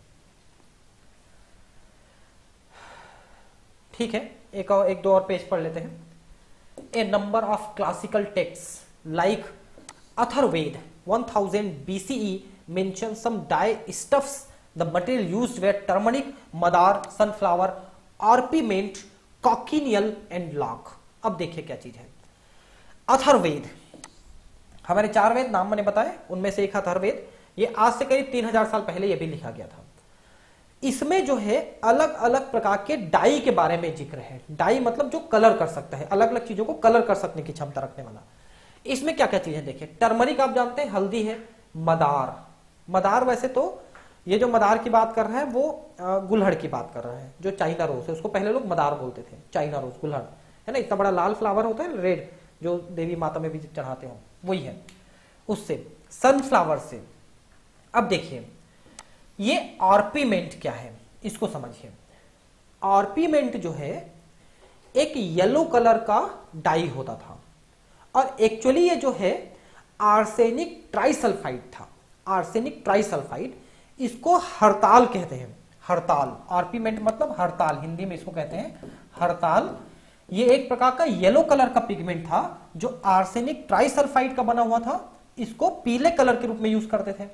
A: ठीक है, एक और एक दो और पेज पढ़ लेते हैं। A number of classical text like Atharvaveda one thousand B C E mention some dye stuffs. The material used were turmeric, madar, sunflower, orpiment, cochineal and lock। अब देखिए क्या चीज है। अथर्ववेद, हमारे चार वेद नाम मैंने बताए, उनमें से एक अथर्ववेद, ये आज से करीब तीन हजार साल पहले ये भी लिखा गया था। इसमें जो है अलग अलग प्रकार के डाई के बारे में जिक्र है। डाई मतलब जो कलर कर सकता है, अलग अलग चीजों को कलर कर सकने की क्षमता रखने वाला। इसमें क्या क्या चीजें देखिए, टर्मरिक आप जानते हैं, हल्दी है, मदार, मदार वैसे तो ये जो मदार की बात कर रहा है वो गुलहड़ की बात कर रहा है, जो चाइना रोज है, उसको पहले लोग मदार बोलते थे, चाइना रोज, गुलहड़ है ना, इतना बड़ा लाल फ्लावर होता है रेड, जो देवी माता में भी चढ़ाते हो, वही है। उससे सनफ्लावर से। अब देखिए ये ऑर्पीमेंट क्या है, इसको समझिए। ऑर्पीमेंट जो है एक येलो कलर का डाई होता था, और एक्चुअली ये जो है आर्सेनिक ट्राइसल्फाइड था। आर्सेनिक ट्राइसल्फाइड, इसको हरताल कहते हैं, हरताल। ऑर्पीमेंट मतलब हरताल, हिंदी में इसको कहते हैं हरताल। ये एक प्रकार का येलो कलर का पिगमेंट था जो आर्सेनिक ट्राइसल्फाइड का बना हुआ था, इसको पीले कलर के रूप में यूज करते थे।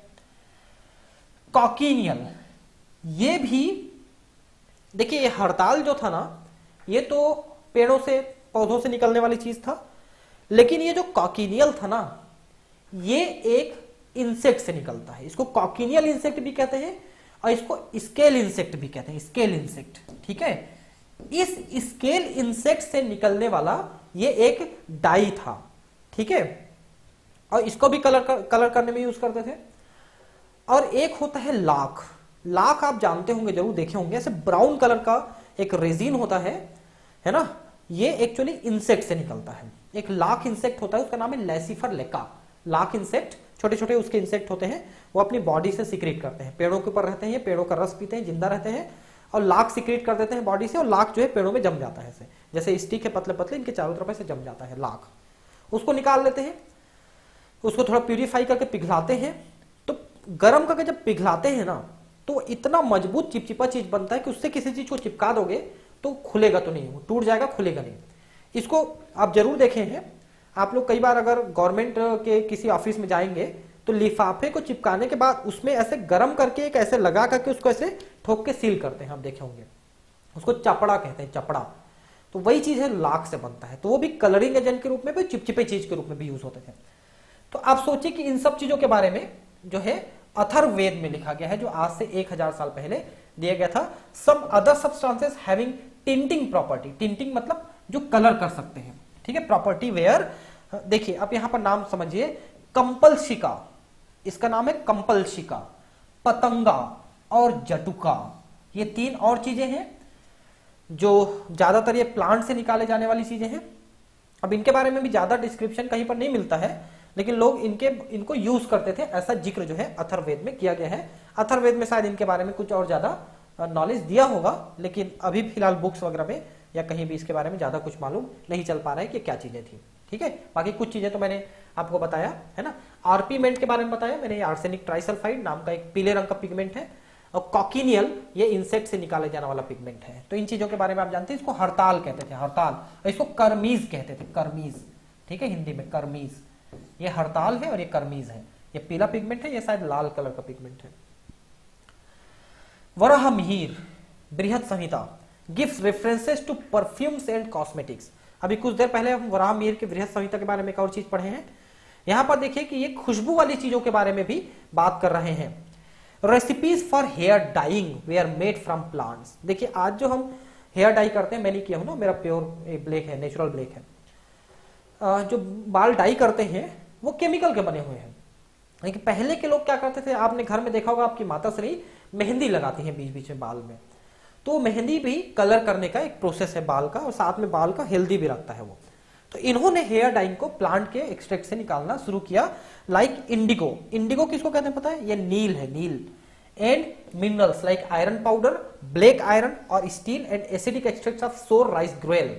A: कॉकिनियल, ये भी देखिए, ये हरताल जो था ना, ये तो पेड़ों से, पौधों से निकलने वाली चीज था, लेकिन ये जो कॉकिनियल था ना, ये एक इंसेक्ट से निकलता है। इसको कॉकिनियल इंसेक्ट भी कहते हैं और इसको स्केल इंसेक्ट भी कहते हैं, स्केल इंसेक्ट, ठीक है। इस स्केल इंसेक्ट से निकलने वाला ये एक डाई था, ठीक है, और इसको भी कलर कर, कलर करने में यूज करते थे। और एक होता है लाख। लाख आप जानते होंगे, जरूर देखे होंगे, ऐसे ब्राउन कलर का एक रेजिन होता है, है ना, ये एक्चुअली इंसेक्ट से निकलता है। एक लाख इंसेक्ट होता है, उसका नाम है लैसिफर लेका। लाख इंसेक्ट, छोटे छोटे उसके इंसेक्ट होते हैं, वो अपनी बॉडी से सिक्रेट करते हैं, पेड़ों के ऊपर रहते हैं, पेड़ों का रस पीते हैं, जिंदा रहते हैं, और लाख सिक्रेट कर देते हैं बॉडी से, और लाख जो है पेड़ों में जम जाता है, ऐसे जैसे स्टिक है पतले पतले, इनके चारों तरफ से जम जाता है लाख। उसको निकाल लेते हैं, उसको थोड़ा प्यूरिफाई करके पिघलाते हैं। तो गर्म करके जब पिघलाते हैं ना, तो इतना मजबूत चिपचिपा चीज बनता है कि उससे किसी चीज को चिपका दोगे तो खुलेगा तो नहीं, वो टूट जाएगा, खुलेगा नहीं। इसको आप जरूर देखे हैं, आप लोग कई बार अगर गवर्नमेंट के किसी ऑफिस में जाएंगे तो लिफाफे को चिपकाने के बाद उसमें ऐसे गर्म करके, एक ऐसे लगा करके उसको ऐसे ठोक के सील करते हैं, आप देखे होंगे, उसको चपड़ा कहते हैं, चपड़ा। तो वही चीज है, लाख से बनता है। तो वो भी कलरिंग एजेंट के रूप में भी, चिपचिपे चीज के रूप में भी यूज होते थे। तो आप सोचिए कि इन सब चीजों के बारे में जो है अथर्ववेद में लिखा गया है, जो आज से एक हजार साल पहले दिया गया था। Some other substances having tinting property. Tinting मतलब जो कलर कर सकते हैं, ठीक है, प्रॉपर्टी वेयर। देखिए आप यहां पर नाम समझिए, कंपलशिका, इसका नाम है कंपलशिका, पतंगा और जटुका। ये तीन और चीजें हैं जो ज्यादातर ये प्लांट से निकाले जाने वाली चीजें हैं। अब इनके बारे में भी ज्यादा डिस्क्रिप्शन कहीं पर नहीं मिलता है, लेकिन लोग इनके इनको यूज करते थे, ऐसा जिक्र जो है अथर्ववेद में किया गया है। अथर्ववेद में शायद इनके बारे में कुछ और ज्यादा नॉलेज दिया होगा, लेकिन अभी फिलहाल बुक्स वगैरह में या कहीं भी इसके बारे में ज्यादा कुछ मालूम नहीं चल पा रहा है कि क्या चीजें थी। ठीक है, बाकी कुछ चीजें तो मैंने आपको बताया है ना। आरपीमेंट के बारे में बताया मैंने, आर्सेनिक ट्राइसल्फाइड नाम का एक पीले रंग का पिगमेंट है, और कॉकिनियल ये इंसेक्ट से निकाले जाने वाला पिगमेंट है। तो इन चीजों के बारे में आप जानते हैं, इसको हड़ताल कहते थे, हड़ताल, और इसको करमीज कहते थे, करमीज। ठीक है, हिंदी में करमीज, ये हड़ताल है और ये करमीज है। ये पीला पिगमेंट है, ये शायद लाल कलर का पिगमेंट है। Varaha Mihira Brihat Samhita gives references to perfumes and cosmetics. अभी कुछ देर पहले हम वराह मिहिर के बृहद संहिता के बारे में एक और चीज पढ़े हैं। यहां पर देखिए कि ये खुशबू वाली चीजों के बारे में भी बात कर रहे हैं। Recipes for hair dyeing they are made from plants. देखिए आज जो हम हेयर डाई करते हैं, मैं नहीं किया हूं ना, मेरा प्योर ब्लैक है, नेचुरल ब्लैक है। जो बाल डाई करते हैं वो केमिकल के बने हुए हैं। लेकिन पहले के लोग क्या करते थे, आपने घर में देखा होगा, आपकी माता श्री मेहंदी लगाती हैं बीच बीच में बाल में, तो मेहंदी भी कलर करने का एक प्रोसेस है बाल का, और साथ में बाल का हेल्दी भी रखता है वो। तो इन्होंने हेयर डाइंग को प्लांट के एक्सट्रैक्ट से निकालना शुरू किया, लाइक इंडिगो। इंडिगो किसको कहते हैं पता है, ये नील है, नील। And minerals like iron powder, black iron और steel and acidic extract of sour rice gruel.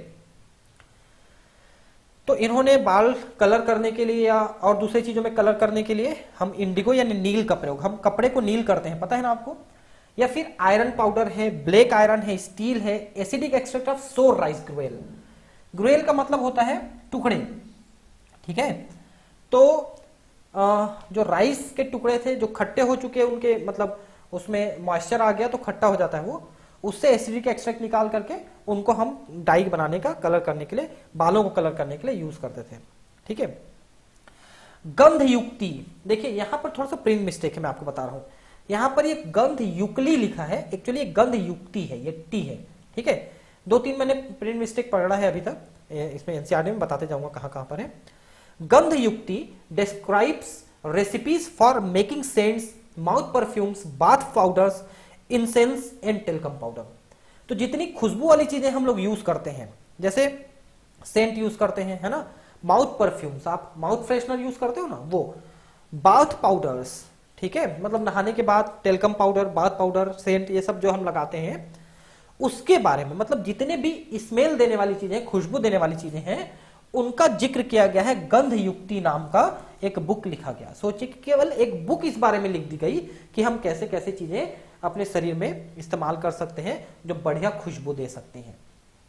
A: तो इन्होंने बाल कलर करने के लिए या और दूसरी चीजों में कलर करने के लिए हम इंडिगो यानी नील का प्रयोग, हम कपड़े को नील करते हैं, पता है ना आपको, या फिर आयरन पाउडर है, ब्लैक आयरन है, स्टील है, acidic extract of sour rice gruel. Gruel का मतलब होता है टुकड़े। ठीक है, तो आ, जो राइस के टुकड़े थे जो खट्टे हो चुके, उनके मतलब उसमें मॉइस्चर आ गया तो खट्टा हो जाता है वो, उससे एसिडिक एक्सट्रैक्ट निकाल करके उनको हम डाई बनाने का, कलर करने के लिए, बालों को कलर करने के लिए यूज करते थे। ठीक है, गंध युक्ति, देखिए यहां पर थोड़ा सा प्रिंट मिस्टेक है, मैं आपको बता रहा हूं। यहां पर ये गंध युक्ली लिखा है, एक्चुअली ये गंध युक्ति है, ये टी है। ठीक है, दो तीन मैंने प्रिंट मिस्टेक पढ़ा है अभी तक, इसमें एनसीईआरटी में बताते जाऊंगा कहां कहां पर है। Gandha Yukti describes recipes for making scents, mouth perfumes, bath powders, incense and talcum powder. तो जितनी खुशबू वाली चीजें हम लोग यूज करते हैं, जैसे सेंट यूज करते हैं, है ना, माउथ परफ्यूम्स, आप माउथ फ्रेशनर यूज करते हो ना, वो, बाथ पाउडर्स, ठीक है, मतलब नहाने के बाद talcum powder, bath powder, scent, ये सब जो हम लगाते हैं, उसके बारे में, मतलब जितने भी स्मेल देने वाली चीजें, खुशबू देने वाली चीजें हैं, उनका जिक्र किया गया है। गंध युक्ति नाम का एक बुक लिखा गया। सोचिए कि केवल एक बुक इस बारे में लिख दी गई कि हम कैसे कैसे चीजें अपने शरीर में इस्तेमाल कर सकते हैं जो बढ़िया खुशबू दे सकती हैं।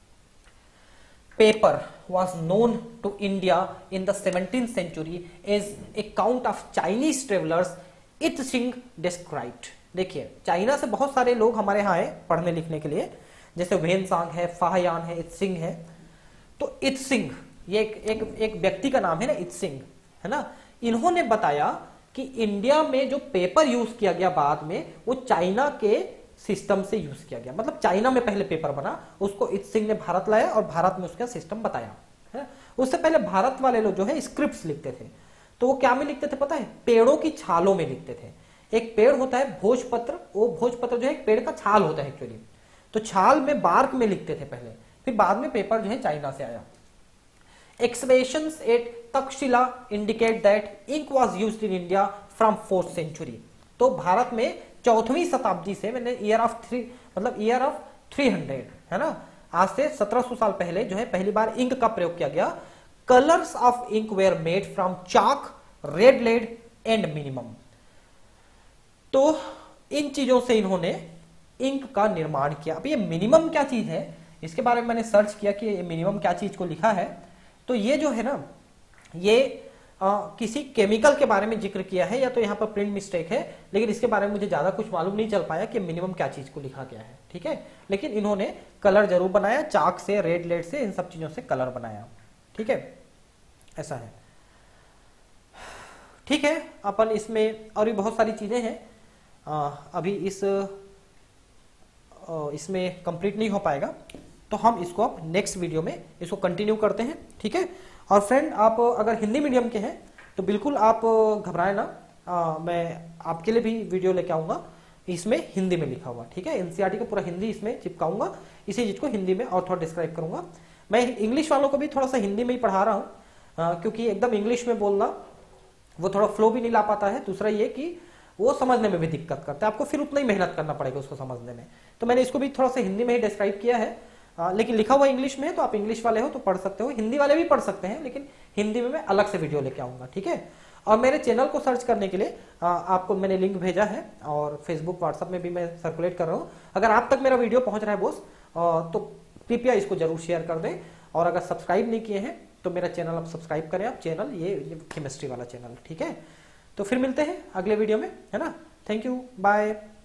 A: Paper was known to India in the seventeenth century as a count of Chinese travelers Itsing described। देखिए चाइना से बहुत सारे लोग हमारे यहाँ आए पढ़ने लिखने के लिए, जैसे वेनसांग है, फाहयान है, इत्सिंग है। तो इत्सिंग ये एक, एक, एक व्यक्ति का नाम है ना, इत्सिंग, है ना। इन्होंने बताया कि इंडिया में जो पेपर यूज किया गया बाद में, वो चाइना के सिस्टम से यूज किया गया, मतलब चाइना में पहले पेपर बना, उसको इत्सिंग ने भारत लाया और भारत में उसका सिस्टम बताया है। उससे पहले भारत वाले लोग जो है स्क्रिप्ट्स लिखते थे, तो वो क्या में लिखते थे पता है, पेड़ों की छालों में लिखते थे। एक पेड़ होता है भोजपत्र, वो भोजपत्र जो है एक पेड़ का छाल होता है एक्चुअली, तो छाल में बार्क में लिखते थे पहले, फिर बाद में पेपर जो है चाइना से आया। Excavations at Takshashila indicate that ink was used in India from fourth century। तो भारत में चौथवी शताब्दी से, मैंने ईयर ऑफ थ्री मतलब ईयर ऑफ थ्री हंड्रेड, है ना, आज से सत्रह सौ साल पहले जो है पहली बार इंक का प्रयोग किया गया। Colours of ink were made from chalk, red lead and minimum. तो इन चीजों से इन्होंने इंक का निर्माण किया। अब ये मिनिमम क्या चीज है, इसके बारे में मैंने सर्च किया कि ये मिनिमम क्या चीज को लिखा है। तो ये जो है ना, ये आ, किसी केमिकल के बारे में जिक्र किया है, या तो यहाँ पर प्रिंट मिस्टेक है, लेकिन इसके बारे में मुझे ज्यादा कुछ मालूम नहीं चल पाया कि मिनिमम क्या चीज को लिखा गया है। ठीक है, लेकिन इन्होंने कलर जरूर बनाया, चाक से, रेड लेड से, इन सब चीजों से कलर बनाया। ठीक है, ऐसा है। ठीक है, अपन इसमें और भी बहुत सारी चीजें हैं, आ, अभी इस आ, इसमें कंप्लीट नहीं हो पाएगा, तो हम इसको अब नेक्स्ट वीडियो में इसको कंटिन्यू करते हैं। ठीक है, और फ्रेंड आप अगर हिंदी मीडियम के हैं तो बिल्कुल आप घबराए ना, आ, मैं आपके लिए भी वीडियो लेके आऊंगा, इसमें हिंदी में लिखा हुआ। ठीक है, एनसीईआरटी का पूरा हिंदी इसमें चिपकाऊंगा, इसी चीज को हिंदी में और थोड़ा डिस्क्राइब करूंगा। मैं इंग्लिश वालों को भी थोड़ा सा हिंदी में ही पढ़ा रहा हूँ, क्योंकि एकदम इंग्लिश में बोलना वो थोड़ा फ्लो भी नहीं ला पाता है। दूसरा ये कि वो समझने में भी दिक्कत करता है, आपको फिर उतना ही मेहनत करना पड़ेगा उसको समझने में। तो मैंने इसको भी थोड़ा सा हिंदी में ही डिस्क्राइब किया है, आ, लेकिन लिखा हुआ इंग्लिश में है, तो आप इंग्लिश वाले हो तो पढ़ सकते हो, हिंदी वाले भी पढ़ सकते हैं, लेकिन हिंदी में मैं अलग से वीडियो लेके आऊंगा, ठीक है। और मेरे चैनल को सर्च करने के लिए आ, आपको मैंने लिंक भेजा है, और फेसबुक व्हाट्सएप में भी मैं सर्कुलेट कर रहा हूँ। अगर आप तक मेरा वीडियो पहुंच रहा है बोस, तो कृपया इसको जरूर शेयर कर दें, और अगर सब्सक्राइब नहीं किए हैं तो मेरा चैनल आप सब्सक्राइब करें, आप चैनल ये, ये केमिस्ट्री वाला चैनल, ठीक है। तो फिर मिलते हैं अगले वीडियो में, है ना। Thank you, bye.